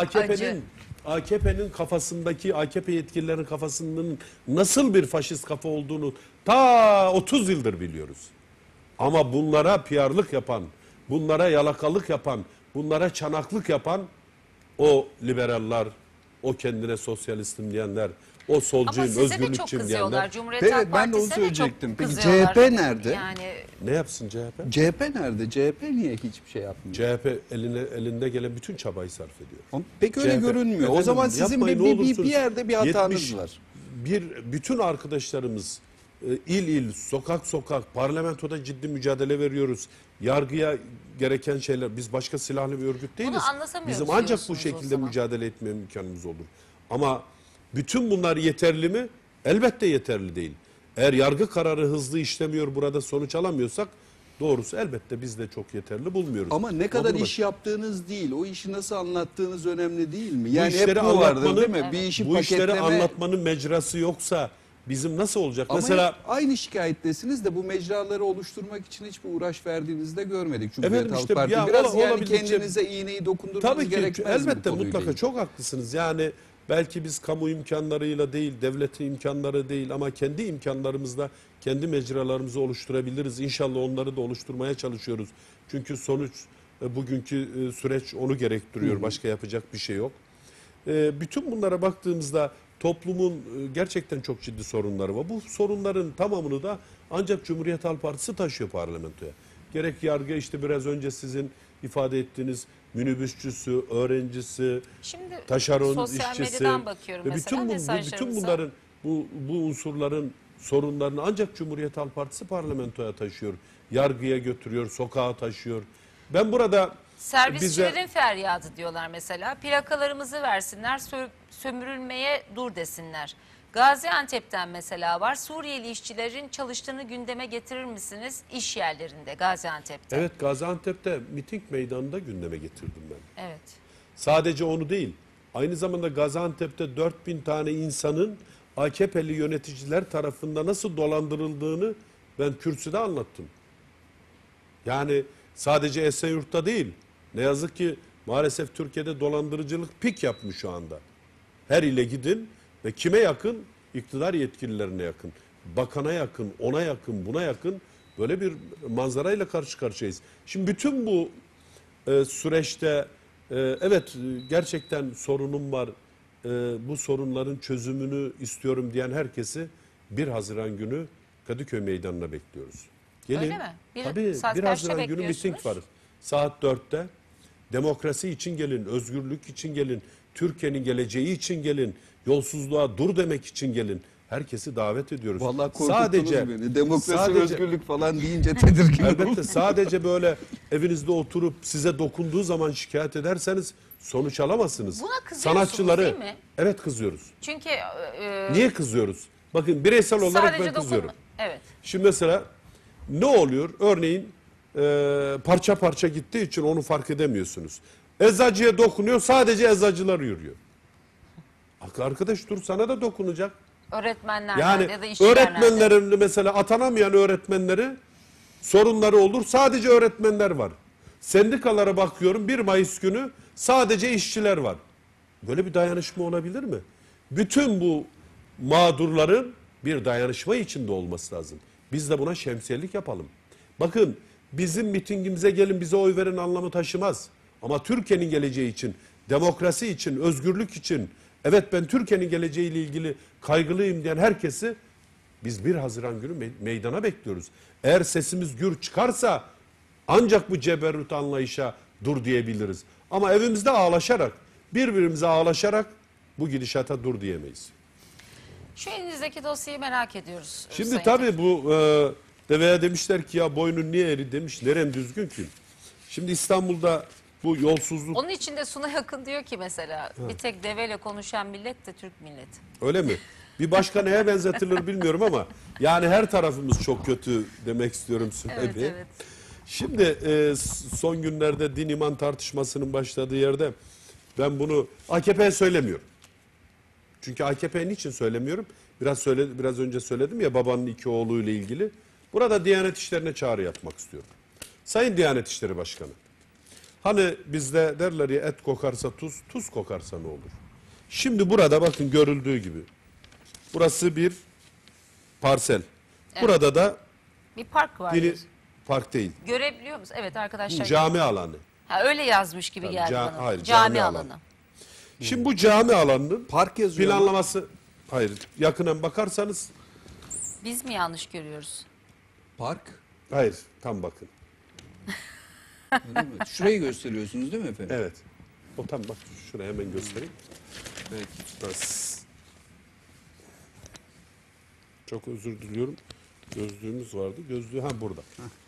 AKP'nin kafasındaki, AKP yetkililerin kafasının nasıl bir faşist kafa olduğunu ta 30 yıldır biliyoruz. Ama bunlara PR'lık yapan, bunlara yalakalık yapan, bunlara çanaklık yapan o liberaller, o kendine sosyalistim diyenler, o solcuyum, özgürlükçüyüm diyenler. Evet, ben de onu söyleyecektim. Peki CHP nerede? Yani... Ne yapsın CHP? CHP nerede? CHP niye hiçbir şey yapmıyor? CHP elinde gelen bütün çabayı sarf ediyor. Peki öyle CHP, görünmüyor. efendim, O zaman sizin yapmayın, bir yerde bir hatanız var. Bütün arkadaşlarımız il sokak parlamentoda ciddi mücadele veriyoruz. Yargıya gereken şeyler, biz başka silahlı bir örgüt değiliz. Bizim ancak bu şekilde mücadele etme imkanımız olur. Ama bütün bunlar yeterli mi? Elbette yeterli değil. Eğer yargı kararı hızlı işlemiyor, burada sonuç alamıyorsak doğrusu elbette biz de çok yeterli bulmuyoruz. Ama ne kadar iş yaptığınız değil, o işi nasıl anlattığınız önemli değil mi? Yani bu hep bu vardır değil mi? Bir işi bu işleri paketleme... anlatmanın mecrası yoksa bizim nasıl olacak? Ama mesela aynı şikayettesiniz de bu mecraları oluşturmak için hiçbir uğraş verdiğinizi de görmedik. Cumhuriyet Halk Partisi. Biraz yani kendinize iğneyi dokundurmanız gerekmez mi? Elbette mutlaka çok haklısınız. Yani Belki biz kamu imkanlarıyla değil, devletin imkanları değil ama kendi imkanlarımızla kendi mecralarımızı oluşturabiliriz. İnşallah onları da oluşturmaya çalışıyoruz. Çünkü sonuç bugünkü süreç onu gerektiriyor. Başka yapacak bir şey yok. Bütün bunlara baktığımızda toplumun gerçekten çok ciddi sorunları var. Bu sorunların tamamını da ancak Cumhuriyet Halk Partisi taşıyor parlamentoya. Gerek yargı, işte biraz önce sizin ifade ettiğiniz minibüsçüsü, öğrencisi, Şimdi taşeron sosyal işçisi medyadan bakıyorum ve mesela bütün mesajlarımıza. bunların bu unsurların sorunlarını ancak Cumhuriyet Halk Partisi parlamentoya taşıyor. Yargıya götürüyor, sokağa taşıyor. Ben burada Servisçilerin feryadı diyorlar mesela. Plakalarımızı versinler, sömürülmeye dur desinler. Gaziantep'ten mesela var. Suriyeli işçilerin çalıştığını gündeme getirir misiniz iş yerlerinde Gaziantep'te? Evet, Gaziantep'te miting meydanında gündeme getirdim ben. Evet. Sadece onu değil. Aynı zamanda Gaziantep'te 4000 tane insanın AKP'li yöneticiler tarafından nasıl dolandırıldığını ben kürsüde anlattım. Yani sadece Esenyurt'ta değil. Ne yazık ki maalesef Türkiye'de dolandırıcılık pik yapmış şu anda. Her ile gidin ve kime yakın? İktidar yetkililerine yakın. Bakana yakın, ona yakın, buna yakın. Böyle bir manzarayla karşı karşıyayız. Şimdi bütün bu süreçte evet gerçekten sorunum var. Bu sorunların çözümünü istiyorum diyen herkesi 1 Haziran günü Kadıköy Meydanı'na bekliyoruz. Gelin. Öyle mi? Tabii saat 1 kaçta Haziran günü miting var. Saat 4'te. Demokrasi için gelin, özgürlük için gelin, Türkiye'nin geleceği için gelin, yolsuzluğa dur demek için gelin. Herkesi davet ediyoruz. Vallahi korkuttunuz beni. Demokrasi, sadece, özgürlük falan deyince tedirgin oldum. Elbette sadece böyle evinizde oturup size dokunduğu zaman şikayet ederseniz sonuç alamazsınız. Buna kızıyorsunuz değil mi? Evet, kızıyoruz. Çünkü Niye kızıyoruz? Bakın bireysel olarak sadece ben kızıyorum. Evet. Şimdi mesela ne oluyor? Örneğin parça parça gittiği için onu fark edemiyorsunuz. Eczacıya dokunuyor, sadece eczacılar yürüyor. Arkadaş dur, sana da dokunacak. Öğretmenler Yani ya da işçiler öğretmenlerin mesela atanamayan öğretmenleri sorunları olur. Sadece öğretmenler var. Sendikalara bakıyorum 1 Mayıs günü sadece işçiler var. Böyle bir dayanışma olabilir mi? Bütün bu mağdurların bir dayanışma içinde olması lazım. Biz de buna şemsiyelik yapalım. Bakın bizim mitingimize gelin bize oy verin anlamı taşımaz. Ama Türkiye'nin geleceği için, demokrasi için, özgürlük için, evet ben Türkiye'nin geleceğiyle ilgili kaygılıyım diyen herkesi biz 1 Haziran günü meydana bekliyoruz. Eğer sesimiz gür çıkarsa ancak bu ceberrut anlayışa dur diyebiliriz. Ama evimizde ağlaşarak, birbirimize ağlaşarak bu gidişata dur diyemeyiz. Şu elinizdeki dosyayı merak ediyoruz. Şimdi tabii bu deveye demişler ki ya boynun niye eri demiş, nerem düzgün ki? Şimdi İstanbul'da bu yolsuzluk... Onun içinde Suna Yakın diyor ki mesela bir tek deveyle konuşan millet de Türk milleti. Öyle mi? Bir başka neye benzetilir bilmiyorum ama yani her tarafımız çok kötü demek istiyorum Süheyb Bey. Evet. Şimdi son günlerde din iman tartışmasının başladığı yerde ben bunu AKP'ye söylemiyorum. Çünkü AKP'ye niçin söylemiyorum? Biraz önce söyledim ya babanın 2 oğluyla ilgili. Burada Diyanet İşleri'ne çağrı yapmak istiyorum. Sayın Diyanet İşleri Başkanı. Hani bizde derler ya et kokarsa tuz, tuz kokarsa ne olur? Şimdi burada bakın görüldüğü gibi. Burası bir parsel. Evet. Burada da bir park var. Park değil. Görebiliyor musunuz? Evet arkadaşlar. Cami alanı. Ha, öyle yazmış gibi Tabii, geldi bana. hayır, cami alanı. Şimdi bu cami alanının park yazıyor planlaması, hayır yakından bakarsanız. Biz mi yanlış görüyoruz? Park? Hayır, tam bakın. Şurayı gösteriyorsunuz değil mi efendim? Evet. O tam bak şuraya hemen göstereyim. Evet. Çok özür diliyorum. Gözlüğümüz vardı. Gözlüğü burada.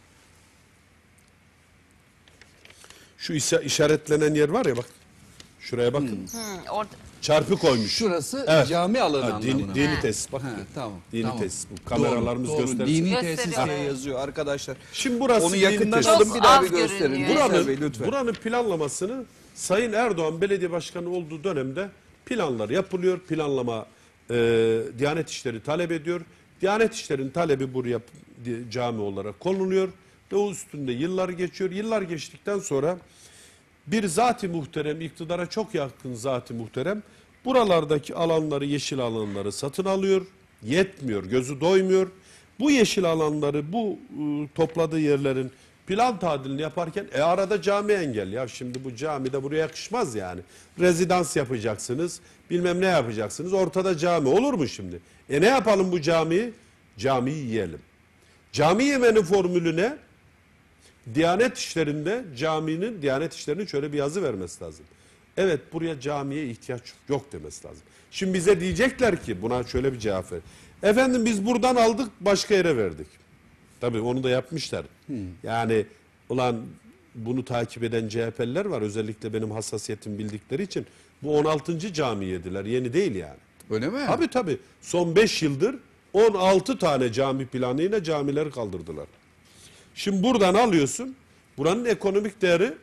Şu işaretlenen yer var ya bak. Şuraya bakın. Orada. Çarpı koymuş. Şurası cami alanı anlamına. Dini tesis. Bak. Tamam. Dini tesis. Bu kameralarımız gösterir. Dini tesis diye yazıyor arkadaşlar. Şimdi burası onu yakından tesis. alın bir daha bir gösterin. Buranın planlamasını Sayın Erdoğan belediye başkanı olduğu dönemde planlar yapılıyor. Planlama Diyanet İşleri talep ediyor. Diyanet İşleri'nin talebi buraya cami olarak konuluyor. Ve o üstünde yıllar geçiyor. Yıllar geçtikten sonra bir zat-ı muhterem, iktidara çok yakın zat-ı muhterem Buralardaki alanları, yeşil alanları satın alıyor. Yetmiyor, gözü doymuyor. Bu yeşil alanları, bu topladığı yerlerin plan tadilini yaparken arada cami engel. Ya şimdi bu cami de buraya yakışmaz yani. Rezidans yapacaksınız, bilmem ne yapacaksınız. Ortada cami olur mu şimdi? Ne yapalım bu camiyi? Camiyi yiyelim. Cami yemenin formülü ne? Diyanet İşleri'nde caminin, Diyanet İşleri'nin şöyle bir yazı vermesi lazım. Evet, buraya camiye ihtiyaç yok demesi lazım. Şimdi bize diyecekler ki, buna şöyle bir cevap ver. Efendim biz buradan aldık, başka yere verdik. Tabii onu da yapmışlar. Yani ulan bunu takip eden CHP'liler var. Özellikle benim hassasiyetimi bildikleri için. Bu 16. cami yediler. Yeni değil yani. Öyle mi? Tabii. Son 5 yıldır 16 tane cami planıyla camileri kaldırdılar. Şimdi buradan alıyorsun. Buranın ekonomik değeri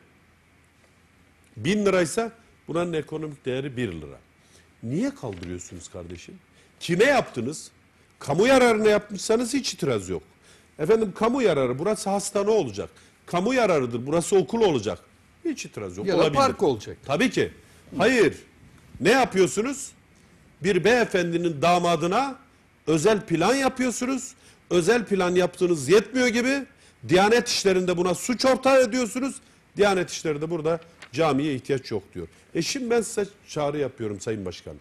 1000 liraysa buranın ekonomik değeri 1 lira. Niye kaldırıyorsunuz kardeşim? Kime yaptınız? Kamu yararına yapmışsanız hiç itiraz yok. Efendim kamu yararı, burası hastane olacak. Kamu yararıdır, burası okul olacak. Hiç itiraz yok. Ya da park olacak. Tabii ki. Hayır. Ne yapıyorsunuz? Bir beyefendinin damadına özel plan yapıyorsunuz. Özel plan yaptığınız yetmiyor gibi Diyanet İşleri'nde buna suç ortağı ediyorsunuz. Diyanet İşleri de burada camiye ihtiyaç yok diyor. Şimdi ben size çağrı yapıyorum Sayın Başkan.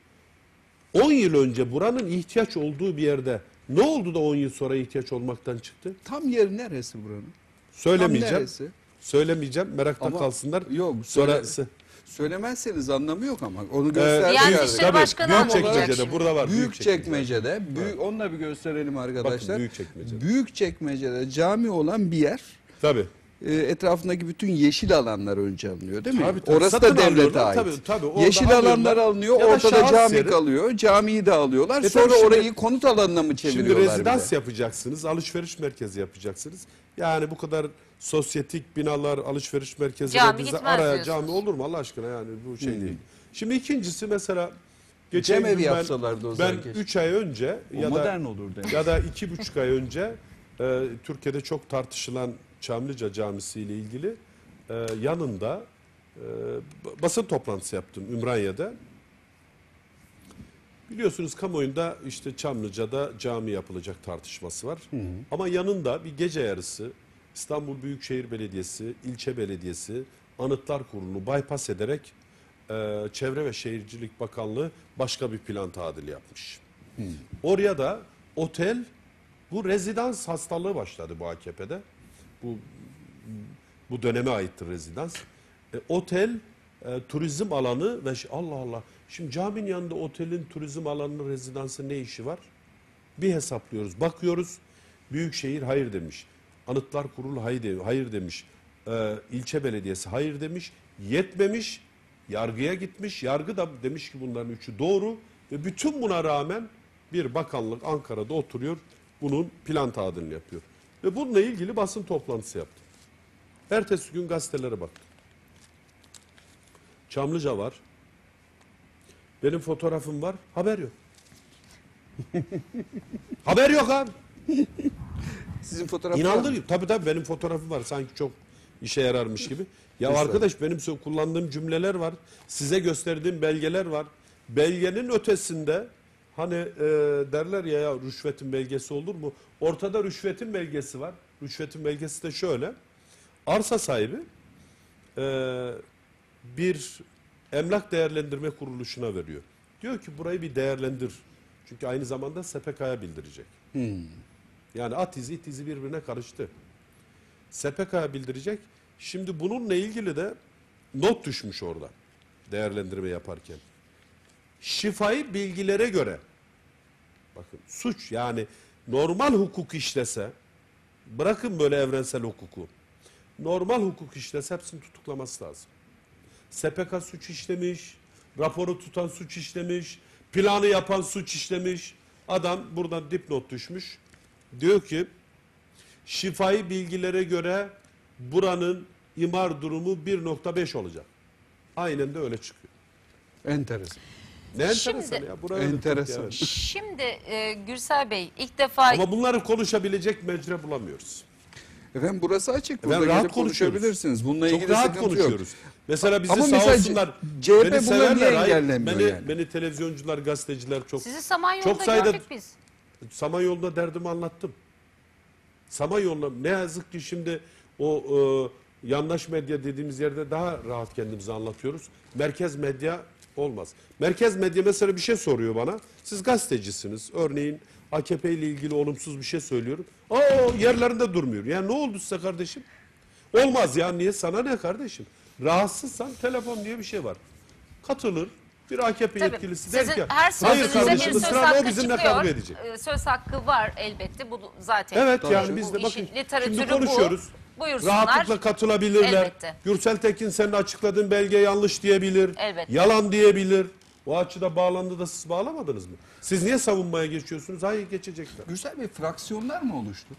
10 yıl önce buranın ihtiyaç olduğu bir yerde ne oldu da 10 yıl sonra ihtiyaç olmaktan çıktı? Tam yeri neresi buranın? Söylemeyeceğim. Söylemeyeceğim. Meraktan Ama kalsınlar. Yok. Söylemezseniz anlamı yok ama. Onu Diyanet İşleri Başkanı Büyükçekmece'de burada var. Büyükçekmece'de. Onunla bir gösterelim arkadaşlar. Bakın, Büyükçekmece. Büyükçekmece'de cami olan bir yer. Tabii. Etrafındaki bütün yeşil alanlar önce alınıyor değil mi? Tabii. Orası Satın da devlete alıyorlar. ait. Tabii. Yeşil alanlar alınıyor, ortada cami kalıyor. Camiyi de alıyorlar. Sonra şimdi, orayı konut alanına mı çeviriyorlar? Şimdi rezidans yapacaksınız, alışveriş merkezi yapacaksınız. Yani bu kadar sosyetik binalar, alışveriş merkezleri araya cami olur mu Allah aşkına, yani bu şey değil. Şimdi ikincisi mesela geçen gün ben 3 ay önce ya da 2,5 ay önce Türkiye'de çok tartışılan Çamlıca Camisi ile ilgili yanında basın toplantısı yaptım Ümraniye'de. Biliyorsunuz kamuoyunda işte Çamlıca'da cami yapılacak tartışması var. Ama yanında bir gece yarısı İstanbul Büyükşehir Belediyesi, ilçe belediyesi, Anıtlar Kurulu'nu bypass ederek Çevre ve Şehircilik Bakanlığı başka bir plan tadili yapmış. Oraya da otel, bu rezidans hastalığı başladı bu AKP'de. Bu döneme aittir rezidans. Otel, turizm alanı ve Allah Allah. Şimdi caminin yanında otelin, turizm alanının, rezidansı ne işi var? Bir hesaplıyoruz, bakıyoruz. Büyükşehir hayır demiş. Anıtlar Kurulu hayır demiş. İlçe belediyesi hayır demiş. Yetmemiş. Yargıya gitmiş. Yargı da demiş ki bunların üçü doğru. Ve bütün buna rağmen bir bakanlık Ankara'da oturuyor. Bunun plan tadilini yapıyor. Ve bununla ilgili basın toplantısı yaptı. Ertesi gün gazetelere baktım. Çamlıca var. Benim fotoğrafım var. Haber yok. Haber yok abi. Sizin fotoğrafı İnandırıyor. Tabii benim fotoğrafım var. Sanki çok işe yararmış gibi. Ya arkadaş, benim kullandığım cümleler var. Size gösterdiğim belgeler var. Belgenin ötesinde hani derler ya rüşvetin belgesi olur mu? Ortada rüşvetin belgesi var. Rüşvetin belgesi de şöyle. Arsa sahibi bir emlak değerlendirme kuruluşuna veriyor. Diyor ki burayı bir değerlendir. Çünkü aynı zamanda SPK'ya bildirecek. Yani at izi it izi birbirine karıştı. SPK'ya bildirecek. Şimdi bununla ilgili de not düşmüş orada değerlendirme yaparken. Şifai bilgilere göre, bakın suç, yani normal hukuk işlese, bırakın böyle evrensel hukuku, normal hukuk işlese hepsini tutuklaması lazım. SPK suç işlemiş, raporu tutan suç işlemiş, planı yapan suç işlemiş. Adam buradan dipnot düşmüş. Diyor ki şifai bilgilere göre buranın imar durumu 1.5 olacak. Aynen de öyle çıkıyor. Enteresan. Ne enteresan ya. Enteresan. Şimdi Gürsel Bey ilk defa... Ama bunları konuşabilecek mecra bulamıyoruz. Efendim burası açık. Burada rahat gelip konuşabilirsiniz. Bununla çok ilgili rahat sıkıntı konuşuyoruz. yok. Mesela bizi Ama sağ mesela olsunlar. CHP beni bunları severler. niye Hayır, engellemiyor yani? Beni televizyoncular, gazeteciler çok... Sizi Samanyolu'da sayıda- gördük biz. Samanyolu'da derdimi anlattım. Samanyolu'na ne yazık ki şimdi o yandaş medya dediğimiz yerde daha rahat kendimizi anlatıyoruz. Merkez medya olmaz. Merkez medya mesela bir şey soruyor bana. Siz gazetecisiniz. Örneğin AKP ile ilgili olumsuz bir şey söylüyorum. Yerlerinde durmuyor. Yani ne oldu size kardeşim? Olmaz ya, niye, sana ne kardeşim? Rahatsızsan telefon diye bir şey var. Katılır. Bir AKP Tabii, yetkilisi der sizin ki her hayır sözünüzde bir kardeşim söz ısrarla o hakkı bizimle çıkıyor. kavga edecek. Söz hakkı var elbette. Bu zaten. Evet bu yani biz de işin bakın literatürü şimdi konuşuyoruz. Bu. Buyursunlar. Rahatlıkla katılabilirler. Elbette. Gürsel Tekin senin açıkladığın belge yanlış diyebilir. Elbette. Yalan diyebilir. O açıda bağlandı da siz bağlamadınız mı? Siz niye savunmaya geçiyorsunuz? Hayır, geçecekler. Gürsel Bey, fraksiyonlar mı oluştu?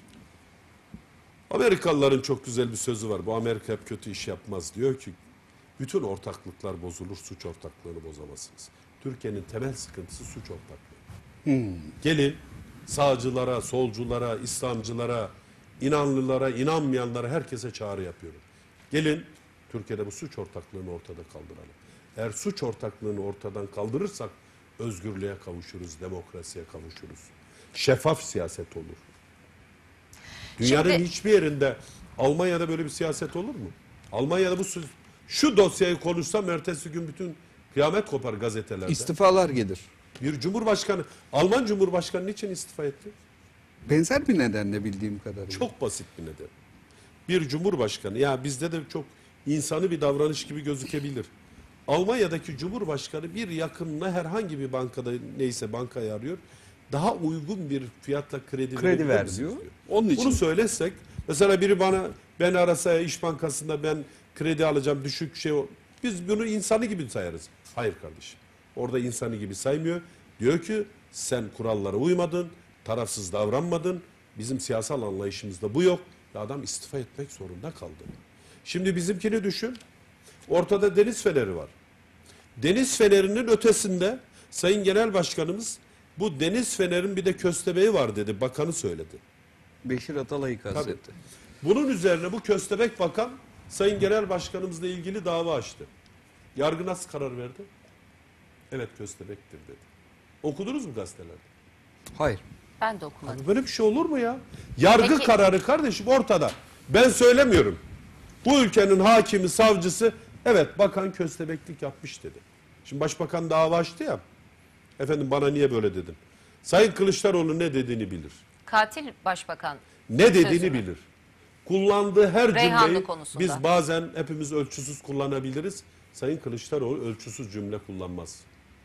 Amerikalıların çok güzel bir sözü var. Bu Amerika hep kötü iş yapmaz. Diyor ki bütün ortaklıklar bozulur, suç ortaklığını bozamazsınız. Türkiye'nin temel sıkıntısı suç ortaklığı. Gelin sağcılara, solculara, İslamcılara, inanlılara, inanmayanlara, herkese çağrı yapıyorum. Gelin Türkiye'de bu suç ortaklığını ortada kaldıralım. Eğer suç ortaklığını ortadan kaldırırsak özgürlüğe kavuşuruz, demokrasiye kavuşuruz. Şeffaf siyaset olur. Dünyanın Şimdi- hiçbir yerinde, Almanya'da böyle bir siyaset olur mu? Almanya'da şu dosyayı konuşsam ertesi gün bütün kıyamet kopar gazetelerde. İstifalar gelir. Bir cumhurbaşkanı, Alman cumhurbaşkanı niçin istifa etti? Benzer bir nedenle bildiğim kadarıyla. Çok basit bir neden. Bir cumhurbaşkanı, ya bizde de çok insani bir davranış gibi gözükebilir. Almanya'daki cumhurbaşkanı bir yakınına herhangi bir bankada, neyse bankayı arıyor. Daha uygun bir fiyatla kredi Kredi ver misiniz diyor. Onun için Bunu söylesek, mesela biri ben arasa İş Bankası'nda ben kredi alacağım düşük şey, biz bunu insanı gibi sayarız. Hayır kardeşim. Orada insanı gibi saymıyor. Diyor ki sen kurallara uymadın, tarafsız davranmadın. Bizim siyasal anlayışımızda bu yok. Ve adam istifa etmek zorunda kaldı. Şimdi bizimkini düşün. Ortada deniz feneri var. Deniz fenerinin ötesinde Sayın Genel Başkanımız bu deniz fenerin bir de köstebeği var dedi. Bakanı söyledi. Beşir Atalay'ı kastetti. Bunun üzerine bu köstebek bakan Sayın Genel Başkanımızla ilgili dava açtı. Yargı nasıl karar verdi? Evet, köstebektir dedi. Okudunuz mu gazetelerde? Hayır. Ben de okumadım. Abi böyle bir şey olur mu ya? Yargı Peki- kararı kardeşim ortada. Ben söylemiyorum. Bu ülkenin hakimi, savcısı evet bakan köstebeklik yapmış dedi. Şimdi başbakan dava açtı ya. Efendim bana niye böyle dedin? Sayın Kılıçdaroğlu ne dediğini bilir. Katil başbakan. Ne dediğini sözü mü? bilir. Kullandığı her Reyhanlı cümleyi konusunda. biz bazen hepimiz ölçüsüz kullanabiliriz. Sayın Kılıçdaroğlu ölçüsüz cümle kullanmaz.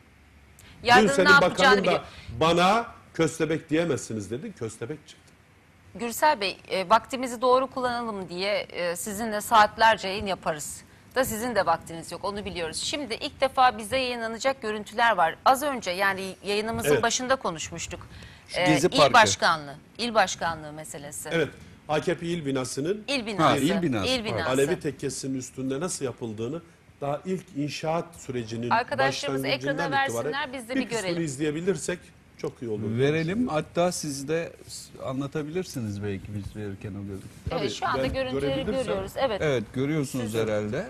Dün Yargının senin ne yapacağını bakanın biliyor. da bana köstebek diyemezsiniz dedin. Köstebek çıktı. Gürsel Bey, vaktimizi doğru kullanalım diye sizinle saatlerce yayın yaparız. Da sizin de vaktiniz yok, onu biliyoruz. Şimdi ilk defa bize yayınlanacak görüntüler var. Az önce yani yayınımızın Evet. başında konuşmuştuk. Gezi Parkı. İl başkanlığı meselesi. Evet. AKP il binasının İl binası. il binası. İl binası. Alevi tekkesinin üstünde nasıl yapıldığını daha ilk inşaat sürecinin Arkadaşlarımız başlangıcından ekrana itibaren versinler, biz de bir bir kısmını görelim. izleyebilirsek çok iyi olur. Verelim. Hatta siz de anlatabilirsiniz belki biz verirken o görüntüleri. Tabii, Evet, şu anda ben görüntüleri görebilirsem- görüyoruz. Evet. Evet, görüyorsunuz herhalde.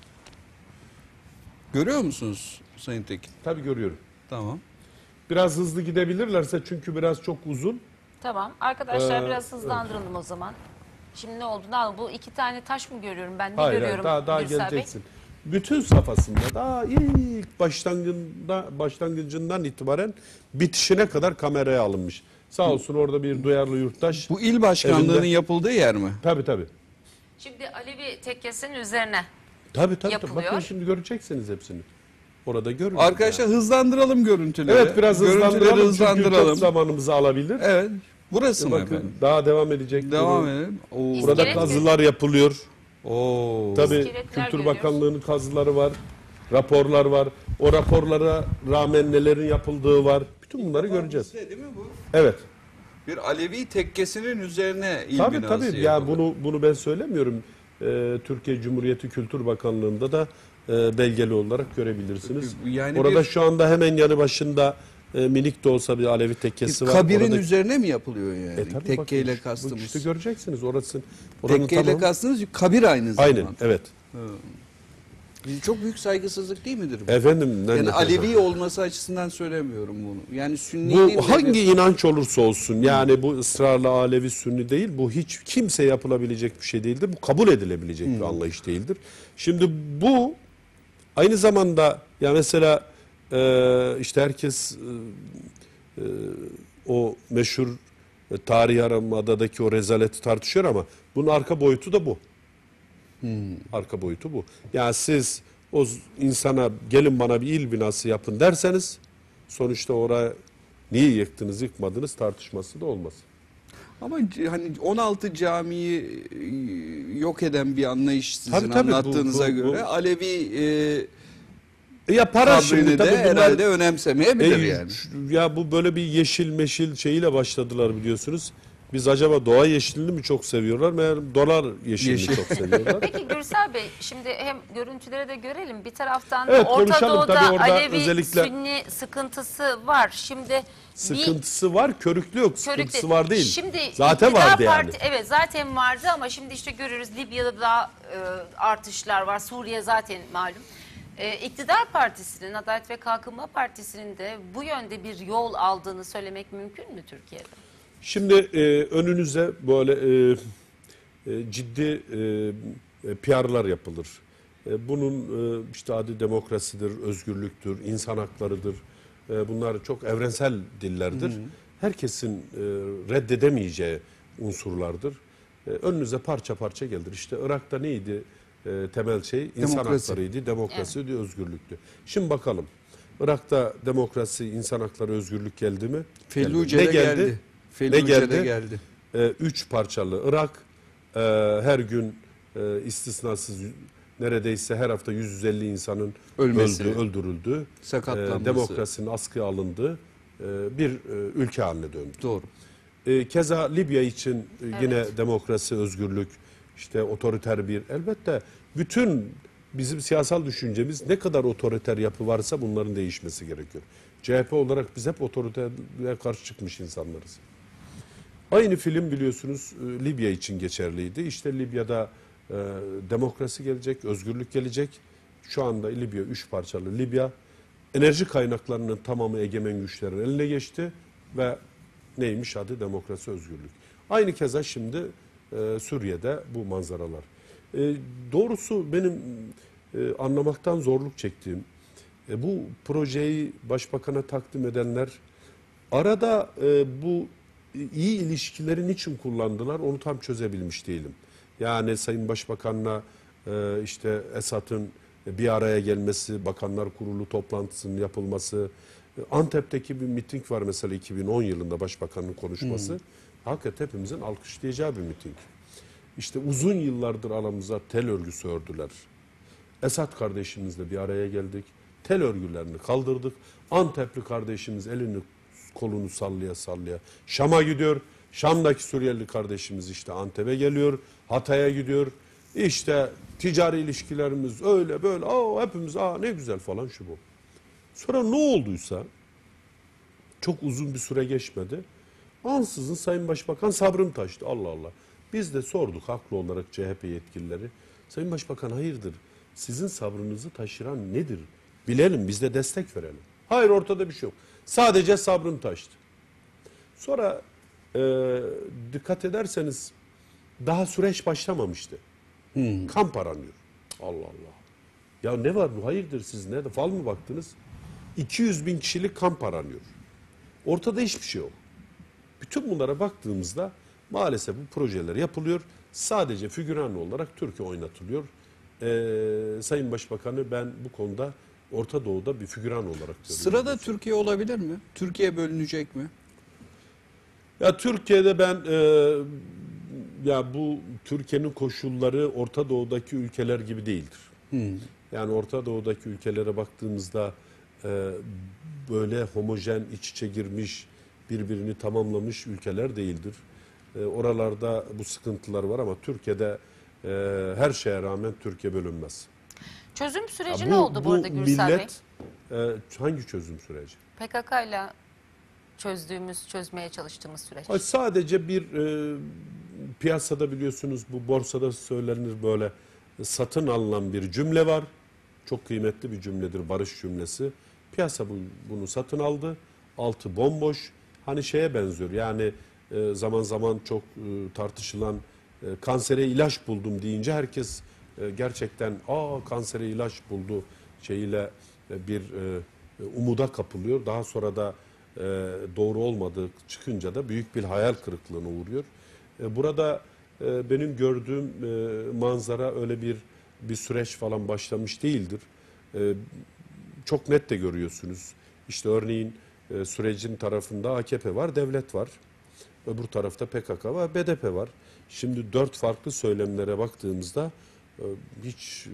Görüyor musunuz Sayın Tekin? Tabii görüyorum. Tamam. Biraz hızlı gidebilirlerse çünkü biraz çok uzun. Tamam. Arkadaşlar Ee, biraz hızlandıralım o zaman. Şimdi ne oldu? Ne oldu? Bu iki tane taş mı görüyorum ben? Ne Hayır, görüyorum? daha Gürsel Bey? geleceksin. Bütün safhasında daha ilk başlangıcından itibaren bitişine kadar kameraya alınmış. Sağ olsun orada bir duyarlı yurttaş. Bu il başkanlığının evinde- yapıldığı yer mi? Tabii. Şimdi Alevi tekkesinin üzerine. Tabii. Yapılıyor. Bakın şimdi göreceksiniz hepsini. Orada görün. Arkadaşlar hızlandıralım görüntüleri. Evet, biraz Görüntüleri hızlandıralım çünkü çok zamanımızı alabilir. Evet. Burası mı Bakın efendim? daha devam edecek. Devam edelim. Oo. Burada İskelet kazılar yapılıyor. Oo. Tabii İskeletler Kültür görüyoruz. Bakanlığı'nın kazıları var. Raporlar var. O raporlara rağmen nelerin yapıldığı var. Bütün bunları göreceğiz. Değil mi bu? Evet. Bir Alevi tekkesinin üzerine il Tabii binası ya yapıldı. bunu ben söylemiyorum. Türkiye Cumhuriyeti Kültür Bakanlığı'nda da belgeli olarak görebilirsiniz. Yani Orada bir- şu anda hemen yanı başında minik de olsa bir Alevi tekkesi var. Kabirin Orada- üzerine mi yapılıyor yani? tabii Tekkeyle bakın, kastımız. İşte göreceksiniz orası. Oranın Tekkeyle tamamı- kastımız kabir aynı zamanda. Aynen, evet. Çok büyük saygısızlık değil midir bu? Efendim, yani Alevi olması açısından söylemiyorum bunu. Yani Sünni'nin bu hangi inanç olursa olsun, yani bu ısrarla Alevi Sünni değil, bu hiç kimse yapılabilecek bir şey değildir. Bu kabul edilebilecek bir anlayış değildir. Şimdi bu aynı zamanda ya mesela işte herkes o meşhur Tarihi Yarımada'daki o rezaleti tartışıyor ama bunun arka boyutu da bu. Arka boyutu bu. Yani siz o insana gelin bana bir il binası yapın derseniz sonuçta oraya niye yıktınız yıkmadınız tartışması da olmaz. Ama hani 16 camiyi yok eden bir anlayış sizin tabii, anlattığınıza bu göre Alevi ya para şimdi tabii herhalde önemsemeyebilir yani. Ya bu böyle bir yeşil meşil şeyiyle başladılar biliyorsunuz. Biz acaba doğa yeşilini mi çok seviyorlar, meğer dolar yeşilini çok seviyorlar. Peki Gürsel Bey, şimdi hem görüntüleri de görelim. Bir taraftan evet, Orta Doğu'da Alevi özellikle Sünni sıkıntısı var. Şimdi sıkıntısı var, körüklü yok. Sıkıntısı var değil. Şimdi zaten vardı yani. Evet, zaten vardı ama şimdi işte görüyoruz Libya'da da artışlar var. Suriye zaten malum. İktidar Partisi'nin, Adalet ve Kalkınma Partisi'nin de bu yönde bir yol aldığını söylemek mümkün mü Türkiye'de? Şimdi önünüze böyle ciddi PR'lar yapılır. Bunun işte adı demokrasidir, özgürlüktür, insan haklarıdır. Bunlar çok evrensel dillerdir. Herkesin reddedemeyeceği unsurlardır. Önünüze parça parça gelir. İşte Irak'ta neydi temel şey? İnsan haklarıydı, demokrasiydi, özgürlüktü. Şimdi bakalım. Irak'ta demokrasi, insan hakları, özgürlük geldi mi? Felluce'de geldi. Ne geldi? 3 parçalı Irak, her gün istisnasız neredeyse her hafta 150 insanın öldürüldü, demokrasinin askıya alındığı bir ülke haline döndü. Doğru. Keza Libya için yine demokrasi, özgürlük, işte otoriter bir, elbette bütün bizim siyasal düşüncemiz ne kadar otoriter yapı varsa bunların değişmesi gerekiyor. CHP olarak biz hep otoriterliğe karşı çıkmış insanlarız. Aynı film biliyorsunuz Libya için geçerliydi. İşte Libya'da demokrasi gelecek, özgürlük gelecek. Şu anda Libya 3 parçalı Libya. Enerji kaynaklarının tamamı egemen güçlerin eline geçti ve neymiş adı? Demokrasi, özgürlük. Aynı keza şimdi Suriye'de bu manzaralar. Doğrusu benim anlamaktan zorluk çektiğim bu projeyi başbakana takdim edenler arada bu iyi ilişkileri niçin kullandılar onu tam çözebilmiş değilim. Yani Sayın Başbakan'la işte Esad'ın bir araya gelmesi, Bakanlar Kurulu toplantısının yapılması, Antep'teki bir miting var mesela 2010 yılında Başbakan'ın konuşması. Hakikaten hepimizin alkışlayacağı bir miting. İşte uzun yıllardır aramıza tel örgüsü ördüler. Esad kardeşimizle bir araya geldik. Tel örgülerini kaldırdık. Antepli kardeşimiz elini kolunu sallaya sallaya Şam'a gidiyor. Şam'daki Suriyeli kardeşimiz işte Antep'e geliyor. Hatay'a gidiyor. İşte ticari ilişkilerimiz öyle böyle. Hepimiz ne güzel falan şu bu. Sonra ne olduysa çok uzun bir süre geçmedi. Ansızın Sayın Başbakan sabrım taştı. Allah Allah. Biz de sorduk haklı olarak CHP yetkilileri. Sayın Başbakan hayırdır? Sizin sabrınızı taşıran nedir? Bilelim, biz de destek verelim. Hayır, ortada bir şey yok. Sadece sabrım taştı. Sonra dikkat ederseniz daha süreç başlamamıştı. Kamp aranıyor. Allah Allah. Ya ne var bu? Hayırdır siz ne? Fal mı baktınız? 200 bin kişilik kamp aranıyor. Ortada hiçbir şey yok. Bütün bunlara baktığımızda maalesef bu projeler yapılıyor. Sadece figüran olarak Türkiye oynatılıyor. Sayın Başbakan'ı ben bu konuda Orta Doğu'da bir figüran olarak görüyorum. Sırada Türkiye olabilir mi? Türkiye bölünecek mi? Ya Türkiye'de ben ya bu Türkiye'nin koşulları Orta Doğu'daki ülkeler gibi değildir. Yani Orta Doğu'daki ülkelere baktığımızda böyle homojen iç içe girmiş, birbirini tamamlamış ülkeler değildir. Oralarda bu sıkıntılar var ama Türkiye'de her şeye rağmen Türkiye bölünmez. Çözüm süreci ne oldu bu arada Gürsel Bey? Hangi çözüm süreci? PKK'yla çözmeye çalıştığımız süreç. Sadece bir piyasada biliyorsunuz bu borsada söylenir böyle satın alınan bir cümle var. çok kıymetli bir cümledir, barış cümlesi. Piyasa bunu satın aldı. Altı bomboş. Hani şeye benziyor. Yani zaman zaman çok tartışılan kansere ilaç buldum deyince herkes gerçekten kansere ilaç buldu şeyiyle bir umuda kapılıyor. Daha sonra da doğru olmadığı çıkınca da büyük bir hayal kırıklığına uğruyor. Burada benim gördüğüm manzara öyle bir süreç falan başlamış değildir. Çok net de görüyorsunuz. İşte örneğin sürecin tarafında AKP var, devlet var. Öbür tarafta PKK var, BDP var. Şimdi 4 farklı söylemlere baktığımızda hiç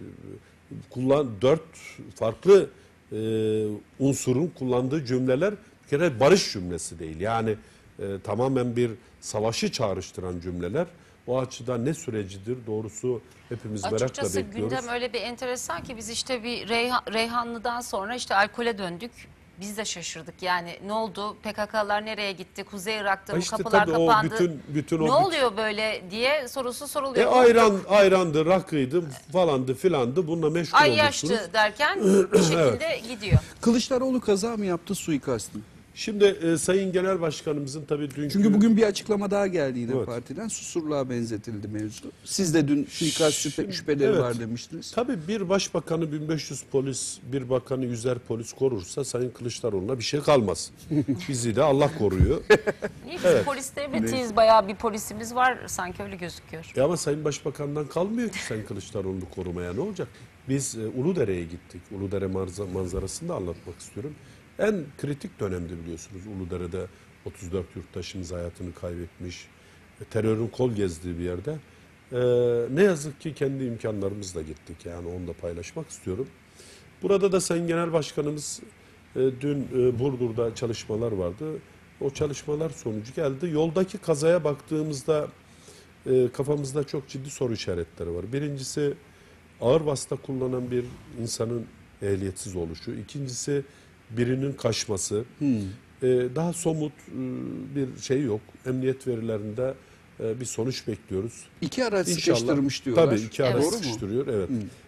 4 farklı unsurun kullandığı cümleler bir kere barış cümlesi değil. Yani tamamen bir savaşı çağrıştıran cümleler. O açıdan ne sürecidir doğrusu hepimiz merakla Açıkçası bekliyoruz. gündem öyle bir enteresan ki biz işte bir Reyhanlı'dan sonra işte alkole döndük. Biz de şaşırdık. Yani ne oldu? PKK'lar nereye gitti? Kuzey Irak'ta bu İşte kapılar tabii o kapandı. bütün ne oluyor böyle diye sorusu soruluyor. Ayrandı, rakıydı, falandı filandı. Bununla meşgul olursunuz. Ayyaştı derken bir şekilde gidiyor. Kılıçdaroğlu kaza mı yaptı, suikast mı? Şimdi Sayın Genel Başkanımızın tabii dünkü... Çünkü bugün bir açıklama daha geldi yine Evet. partiden. Susurluğa benzetildi mevzu. Siz de dün suikast şüpheleri var demiştiniz. Tabii bir başbakanı 1500 polis, bir bakanı 100'er polis korursa Sayın Kılıçdaroğlu'na bir şey kalmaz. Bizi de Allah koruyor. Niye biz polis devletiyiz? Bayağı bir polisimiz var sanki, öyle gözüküyor. Ama Sayın Başbakan'dan kalmıyor ki Sayın Kılıçdaroğlu'nu korumaya, ne olacak? Biz Uludere'ye gittik. Uludere manzarasını da anlatmak istiyorum. En kritik dönemdi biliyorsunuz. Uludere'de 34 yurttaşımız hayatını kaybetmiş. Terörün kol gezdiği bir yerde. Ne yazık ki kendi imkanlarımızla gittik. Yani onu da paylaşmak istiyorum. Burada da Sayın Genel Başkanımız dün Burdur'da çalışmalar vardı. O çalışmalar sonucu geldi. Yoldaki kazaya baktığımızda kafamızda çok ciddi soru işaretleri var. Birincisi ağır vasıta kullanan bir insanın ehliyetsiz oluşu. İkincisi birinin kaçması. Daha somut bir şey yok. Emniyet verilerinde bir sonuç bekliyoruz. 2 araç İnşallah, sıkıştırmış diyorlar. Tabii 2 araç Doğru mu? sıkıştırıyor. Evet.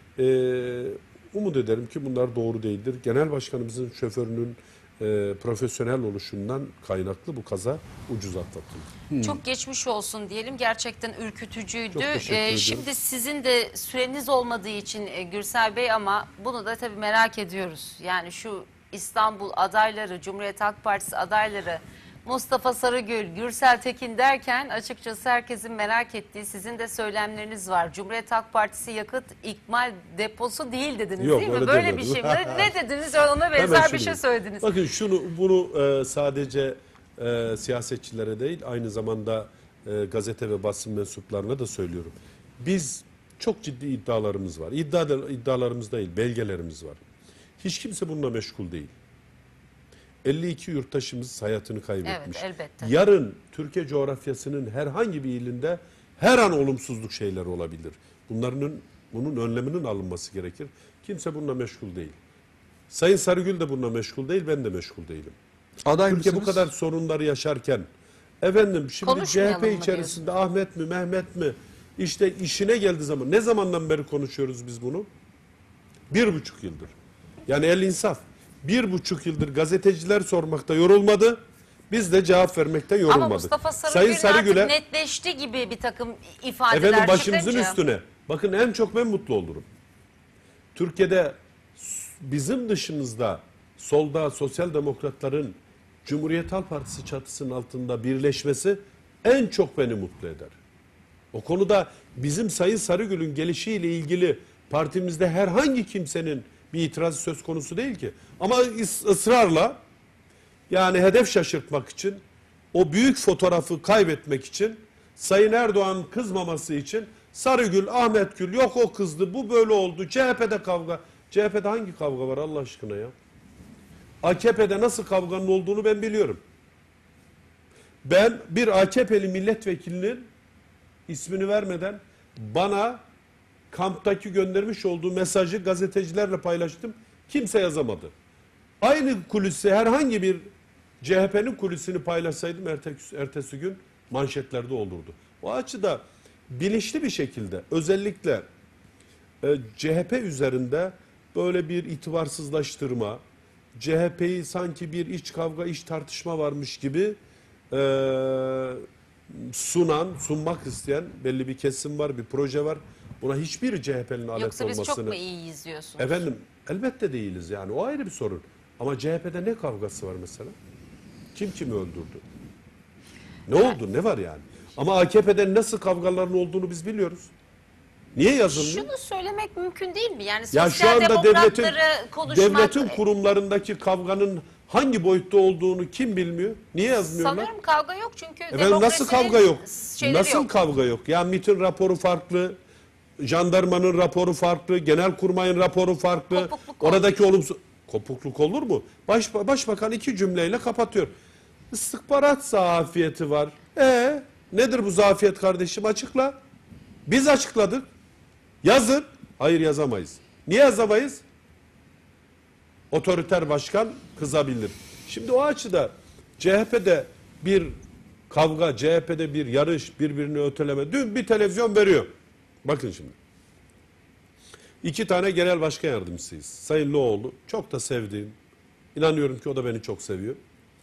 Umut ederim ki bunlar doğru değildir. Genel Başkanımızın şoförünün profesyonel oluşundan kaynaklı bu kaza ucuz atlatıldı. Çok geçmiş olsun diyelim. Gerçekten ürkütücüydü. Çok teşekkür ediyorum. Şimdi sizin de süreniz olmadığı için Gürsel Bey, ama bunu da tabii merak ediyoruz. Yani şu İstanbul adayları, Cumhuriyet Halk Partisi adayları, Mustafa Sarıgül, Gürsel Tekin derken açıkçası herkesin merak ettiği sizin de söylemleriniz var. Cumhuriyet Halk Partisi yakıt ikmal deposu değil dediniz. Yok, değil mi? öyle Böyle demedim. bir şey mi? Ne dediniz? Ona benzer bir şey söylediniz. Bakın bunu sadece siyasetçilere değil, aynı zamanda gazete ve basın mensuplarına da söylüyorum. Biz çok ciddi iddialarımız var. İddialarımız değil, belgelerimiz var. Hiç kimse bununla meşgul değil. 52 yurttaşımız hayatını kaybetmiş. Evet, elbette. Yarın Türkiye coğrafyasının herhangi bir ilinde her an olumsuzluk şeyler olabilir. Bunun önleminin alınması gerekir. Kimse bununla meşgul değil. Sayın Sarıgül de bununla meşgul değil, ben de meşgul değilim. Aday Türkiye mısınız? bu kadar sorunları yaşarken, efendim şimdi Konuşmayalım CHP mı içerisinde Ahmet mi, Mehmet mi, işte işine geldiği zaman, ne zamandan beri konuşuyoruz biz bunu? 1,5 yıldır. Yani el insaf. 1,5 yıldır gazeteciler sormakta yorulmadı. Biz de cevap vermekten yorulmadık. Ama Mustafa Sarıgül'ün artık netleşti gibi bir takım ifadeler efendim başımızın çıkınca. üstüne. Bakın en çok ben mutlu olurum. Türkiye'de bizim dışımızda solda sosyal demokratların Cumhuriyet Halk Partisi çatısının altında birleşmesi en çok beni mutlu eder. O konuda bizim Sayın Sarıgül'ün gelişiyle ilgili partimizde herhangi kimsenin bir itirazı söz konusu değil ki. Ama ısrarla, yani hedef şaşırtmak için, o büyük fotoğrafı kaybetmek için, Sayın Erdoğan kızmaması için Sarıgül, Ahmet Gül, yok o kızdı, bu böyle oldu, CHP'de kavga. CHP'de hangi kavga var Allah aşkına ya? AKP'de nasıl kavganın olduğunu ben biliyorum. Ben bir AKP'li milletvekilinin ismini vermeden bana kamptaki göndermiş olduğu mesajı gazetecilerle paylaştım. Kimse yazamadı. Aynı kulisi, herhangi bir CHP'nin kulisini paylaşsaydım ertesi gün manşetlerde olurdu. O açıda bilinçli bir şekilde özellikle CHP üzerinde böyle bir itibarsızlaştırma, CHP'yi sanki bir iç kavga, iç tartışma varmış gibi sunmak isteyen belli bir kesim var, bir proje var. Buna hiçbir CHP'nin alet Yoksa olmasını... biz çok mu iyiyiz diyorsunuz? Efendim elbette değiliz yani, o ayrı bir sorun. Ama CHP'de ne kavgası var mesela? Kim kimi öldürdü? Ne oldu, ne var yani? Ama AKP'de nasıl kavgaların olduğunu biz biliyoruz. Niye yazılmıyor? Şunu söylemek mümkün değil mi? Yani Ya şu anda sosyal devletin kurumlarındaki kavganın hangi boyutta olduğunu kim bilmiyor? Niye yazmıyorlar? Sanıyorum kavga yok çünkü Efendim nasıl kavga yok? Nasıl yok. kavga yok? Ya MİT'in raporu farklı, jandarmanın raporu farklı, genelkurmayın raporu farklı. Oradaki olumsuz... Kopukluk olur mu? Başbakan 2 cümleyle kapatıyor. İstihbarat zafiyeti var. Nedir bu zafiyet kardeşim? Açıkla. Biz açıkladık. Yazın. Hayır yazamayız. Niye yazamayız? Otoriter başkan kızabilir. Şimdi o açıda CHP'de bir kavga, CHP'de bir yarış, birbirini öteleme. Dün bir televizyon veriyor. Bakın şimdi. 2 tane genel başkan yardımcısıyız. Sayın Loğlu, çok da sevdiğim, inanıyorum ki o da beni çok seviyor.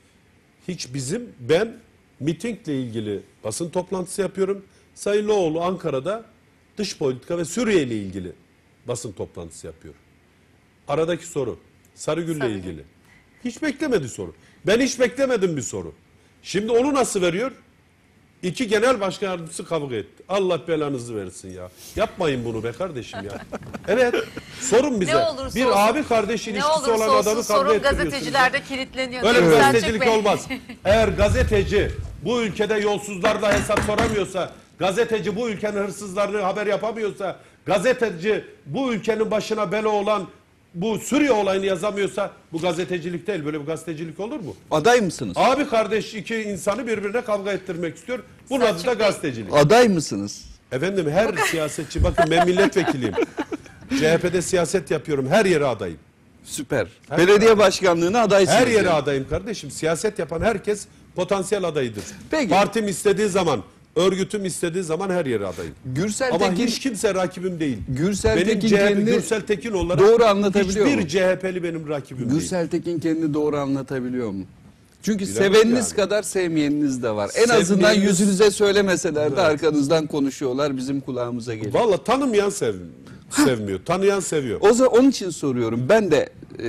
Ben mitingle ilgili basın toplantısı yapıyorum. Sayın Loğlu Ankara'da dış politika ve Suriye ile ilgili basın toplantısı yapıyor. Aradaki soru Sarıgül'le ilgili. Hiç beklemedi soru. Ben hiç beklemedim bir soru. Şimdi onu nasıl veriyor? 2 genel başkan yardımcısı kavga etti. Allah belanızı versin ya. Yapmayın bunu be kardeşim ya. Evet. Sorun bize. Bir abi kardeş ilişkisi olan adamı kavga ettiriyorsunuz. Gazetecilerde kilitleniyor. Öyle bir gazetecilik olmaz. Eğer gazeteci bu ülkede yolsuzlarla hesap soramıyorsa, gazeteci bu ülkenin hırsızlarını haber yapamıyorsa, gazeteci bu ülkenin başına bela olan bu Suriye olayını yazamıyorsa bu gazetecilik değil. Böyle bir gazetecilik olur mu? Aday mısınız? Abi kardeş 2 insanı birbirine kavga ettirmek istiyor. Bunun adı da gazetecilik. Aday mısınız? Efendim her siyasetçi, bakın ben milletvekiliyim. CHP'de siyaset yapıyorum. Her yere adayım. Süper. Belediye başkanlığına adaysınız. Her yere yani. adayım kardeşim. Siyaset yapan herkes potansiyel adayıdır. Peki. Partim istediği zaman, örgütüm istediği zaman her yere adayım. Ama hiç kimse rakibim değil. Benim Gürsel Tekin olarak doğru anlatabiliyor hiçbir mu? CHP'li benim rakibim değil. Gürsel Tekin kendini doğru anlatabiliyor mu? Çünkü Bilemem seveniniz yani. kadar sevmeyeniniz de var. En azından yüzünüze söylemeseler de arkanızdan konuşuyorlar, bizim kulağımıza geliyor. Valla tanımayan sevmiyor, tanıyan seviyor. Onun için soruyorum. Ben de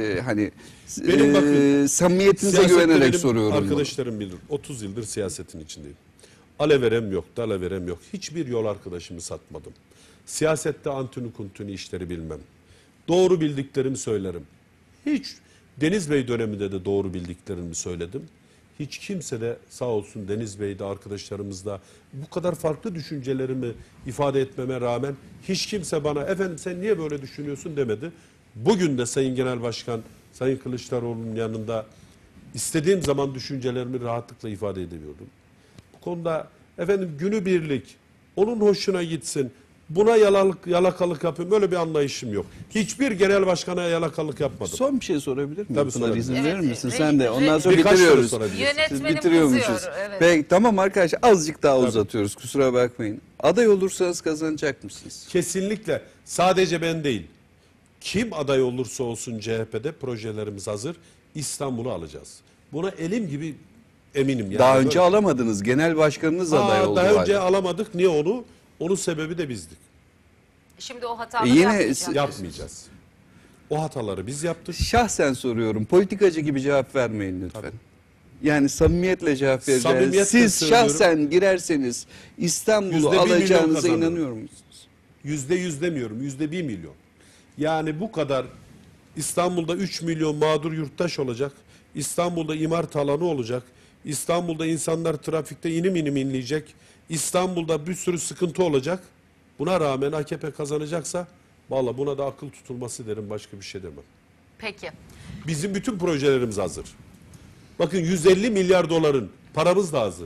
Benim samimiyetinize güvenerek soruyorum. Arkadaşlarım bilir. 30 yıldır siyasetin içindeyim. Aleverem yok, dalaverem yok. Hiçbir yol arkadaşımı satmadım. Siyasette antünü kuntünü işleri bilmem. Doğru bildiklerimi söylerim. Hiç Deniz Bey döneminde de doğru bildiklerimi söyledim. Hiç kimse de sağ olsun Deniz Bey'de arkadaşlarımızda bu kadar farklı düşüncelerimi ifade etmeme rağmen hiç kimse bana efendim sen niye böyle düşünüyorsun demedi. Bugün de Sayın Genel Başkan, Sayın Kılıçdaroğlu'nun yanında istediğim zaman düşüncelerimi rahatlıkla ifade edebiliyordum. Bu konuda efendim günübirlik onun hoşuna gitsin, buna yalakalık yapayım, öyle bir anlayışım yok. Hiçbir genel başkana yalakalık yapmadım. Son bir şey sorabilir miyim? Tabii Pınar, izin sorabilirim. verir misin? Sen de. Ondan sonra Birkaç soru bitiriyoruz. sorabilirsin. Yönetmenim Bitiriyormuşuz. kızıyor, evet. Peki, tamam arkadaşlar, azıcık daha uzatıyoruz. Kusura bakmayın. Aday olursanız kazanacak mısınız? Kesinlikle. Sadece ben değil. Kim aday olursa olsun CHP'de projelerimiz hazır. İstanbul'u alacağız. Buna elim gibi eminim. Yani Daha önce alamadınız. Genel başkanınız aday oldu. Daha önce hala. alamadık. Niye onu? Onun sebebi de bizdik. Şimdi o hataları yapmayacağız. O hataları biz yaptık. Şahsen soruyorum. Politikacı gibi cevap vermeyin lütfen. Tabii. Yani samimiyetle cevap vereceğiz. Samimiyetle Siz söylüyorum. şahsen girerseniz İstanbul'u %1 milyon alacağınıza kazanırım. inanıyor musunuz? %100 demiyorum. %1 milyon. Yani bu kadar İstanbul'da 3 milyon mağdur yurttaş olacak. İstanbul'da imar talanı olacak. İstanbul'da insanlar trafikte inim inim inleyecek. İstanbul'da bir sürü sıkıntı olacak. Buna rağmen AKP kazanacaksa vallahi buna da akıl tutulması derim, başka bir şey demem. Peki. Bizim bütün projelerimiz hazır. Bakın 150 milyar doların paramız da hazır.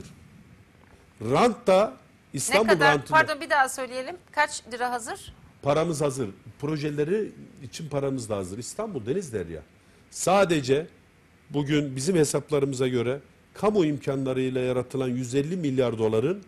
Rant da İstanbul Ne kadar? rantında Pardon bir daha söyleyelim. Kaç lira hazır? paramız hazır. Projeleri için paramız da hazır. İstanbul deniz derya. Sadece bugün bizim hesaplarımıza göre kamu imkanlarıyla yaratılan 150 milyar doların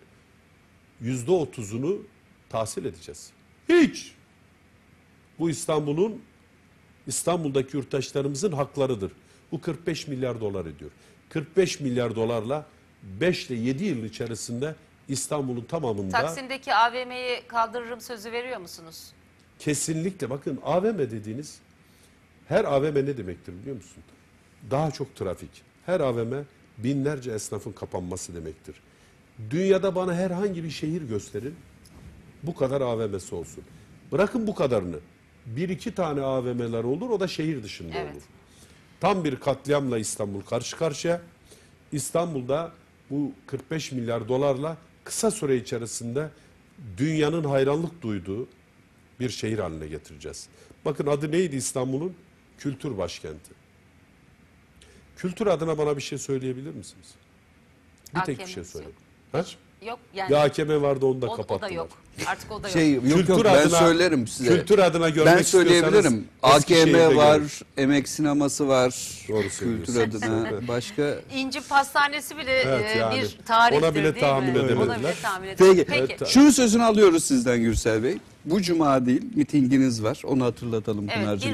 %30'unu tahsil edeceğiz. Hiç. Bu İstanbul'daki yurttaşlarımızın haklarıdır. Bu 45 milyar dolar ediyor. 45 milyar dolarla 5 ile 7 yıl içerisinde İstanbul'un tamamında... Taksim'deki AVM'yi kaldırırım sözü veriyor musunuz? Kesinlikle. Bakın AVM dediğiniz, her AVM ne demektir biliyor musun? Daha çok trafik. Her AVM binlerce esnafın kapanması demektir. Dünyada bana herhangi bir şehir gösterin, bu kadar AVM'si olsun. Bırakın bu kadarını. 1-2 tane AVM'ler olur, o da şehir dışında olur. Tam bir katliamla İstanbul karşı karşıya. İstanbul'da bu 45 milyar dolarla kısa süre içerisinde dünyanın hayranlık duyduğu bir şehir haline getireceğiz. Bakın adı neydi İstanbul'un? Kültür başkenti. Kültür adına bana bir şey söyleyebilir misiniz? Bir tek bir şey söyleyin. Ha? Yok yani. Bir AKM vardı, onu da kapattılar. O da yok. Artık o da yok. Yok ben söylerim size. Kültür adına görmek ben söyleyebilirim. AKM var, görün. Emek sineması var. Doğru Kültür adına başka. İnci Pastanesi bile yani. bir tarihtir, Ona bile değil tahammül mi? edemediler. Ona bile tahammül edemediler. Peki. Şunun sözünü alıyoruz sizden Gürsel Bey. Bu cuma değil, mitinginiz var. Onu hatırlatalım Pınar'cığım.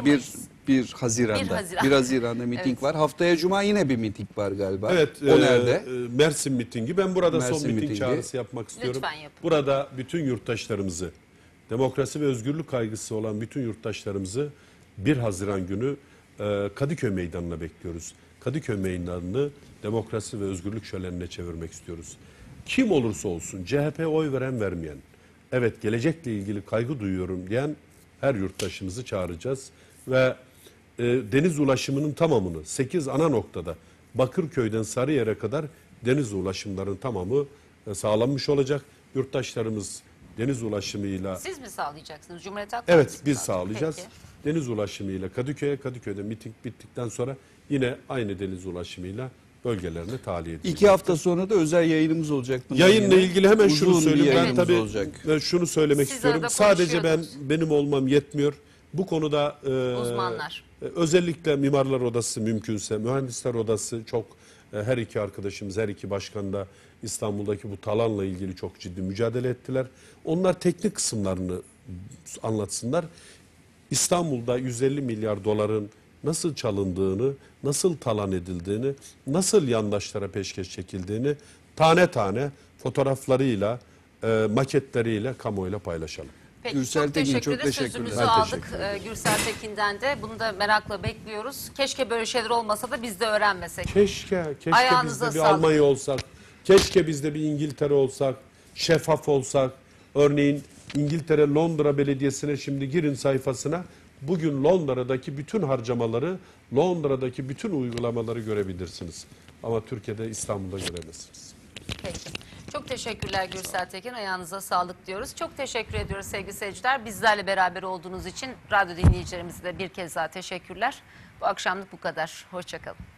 1 Haziran'da. 1 Haziran'da miting var. Haftaya cuma yine bir miting var galiba. Evet. O nerede? Mersin mitingi. Ben burada Mersin son miting mitingi. çağrısı yapmak istiyorum. Lütfen yapın. Burada bütün yurttaşlarımızı, demokrasi ve özgürlük kaygısı olan bütün yurttaşlarımızı 1 Haziran günü Kadıköy Meydanı'na bekliyoruz. Kadıköy Meydanı'nı demokrasi ve özgürlük şölenine çevirmek istiyoruz. Kim olursa olsun, CHP'ye oy veren vermeyen, evet gelecekle ilgili kaygı duyuyorum diyen her yurttaşımızı çağıracağız. Ve deniz ulaşımının tamamını 8 ana noktada Bakırköy'den Sarıyer'e kadar deniz ulaşımların tamamı sağlanmış olacak. Yurttaşlarımız deniz ulaşımıyla... Siz mi sağlayacaksınız? Cumhuriyet Halk Evet, Partisi biz mi sağlayacağız. Peki. Deniz ulaşımıyla Kadıköy'de miting bittikten sonra yine aynı deniz ulaşımıyla bölgelerine tahliye edeceğiz. 2 hafta sonra da özel yayınımız olacak. Yayınla ilgili hemen şunu Uzun bir söyleyeyim. Ben yayınımız tabii olacak. şunu söylemek Siz istiyorum. arada Sadece konuşuyordunuz. benim olmam yetmiyor. Bu konuda Uzmanlar. Özellikle Mimarlar Odası mümkünse, Mühendisler Odası çok her iki arkadaşımız, her iki başkan da İstanbul'daki bu talanla ilgili çok ciddi mücadele ettiler. Onlar teknik kısımlarını anlatsınlar. İstanbul'da 150 milyar doların nasıl çalındığını, nasıl talan edildiğini, nasıl yandaşlara peşkeş çekildiğini tane tane fotoğraflarıyla, maketleriyle kamuoyuyla paylaşalım. Peki, Gürsel çok Tekin, teşekkür çok ederiz. teşekkürler. Sözümüzü Ben aldık teşekkür ederim. Gürsel Tekin'den de. Bunu da merakla bekliyoruz. Keşke böyle şeyler olmasa da biz de öğrenmesek. Keşke Ayağınıza biz de bir sağlık. Almanya olsak, keşke biz de bir İngiltere olsak, şeffaf olsak. Örneğin İngiltere Londra Belediyesi'ne şimdi girin sayfasına. Bugün Londra'daki bütün harcamaları, Londra'daki bütün uygulamaları görebilirsiniz. Ama Türkiye'de, İstanbul'da göremezsiniz. Peki. Çok teşekkürler Gürsel Tekin. Ayağınıza sağlık diyoruz. Çok teşekkür ediyoruz sevgili seyirciler. Bizlerle beraber olduğunuz için radyo dinleyicilerimize de bir kez daha teşekkürler. Bu akşamlık bu kadar. Hoşça kalın.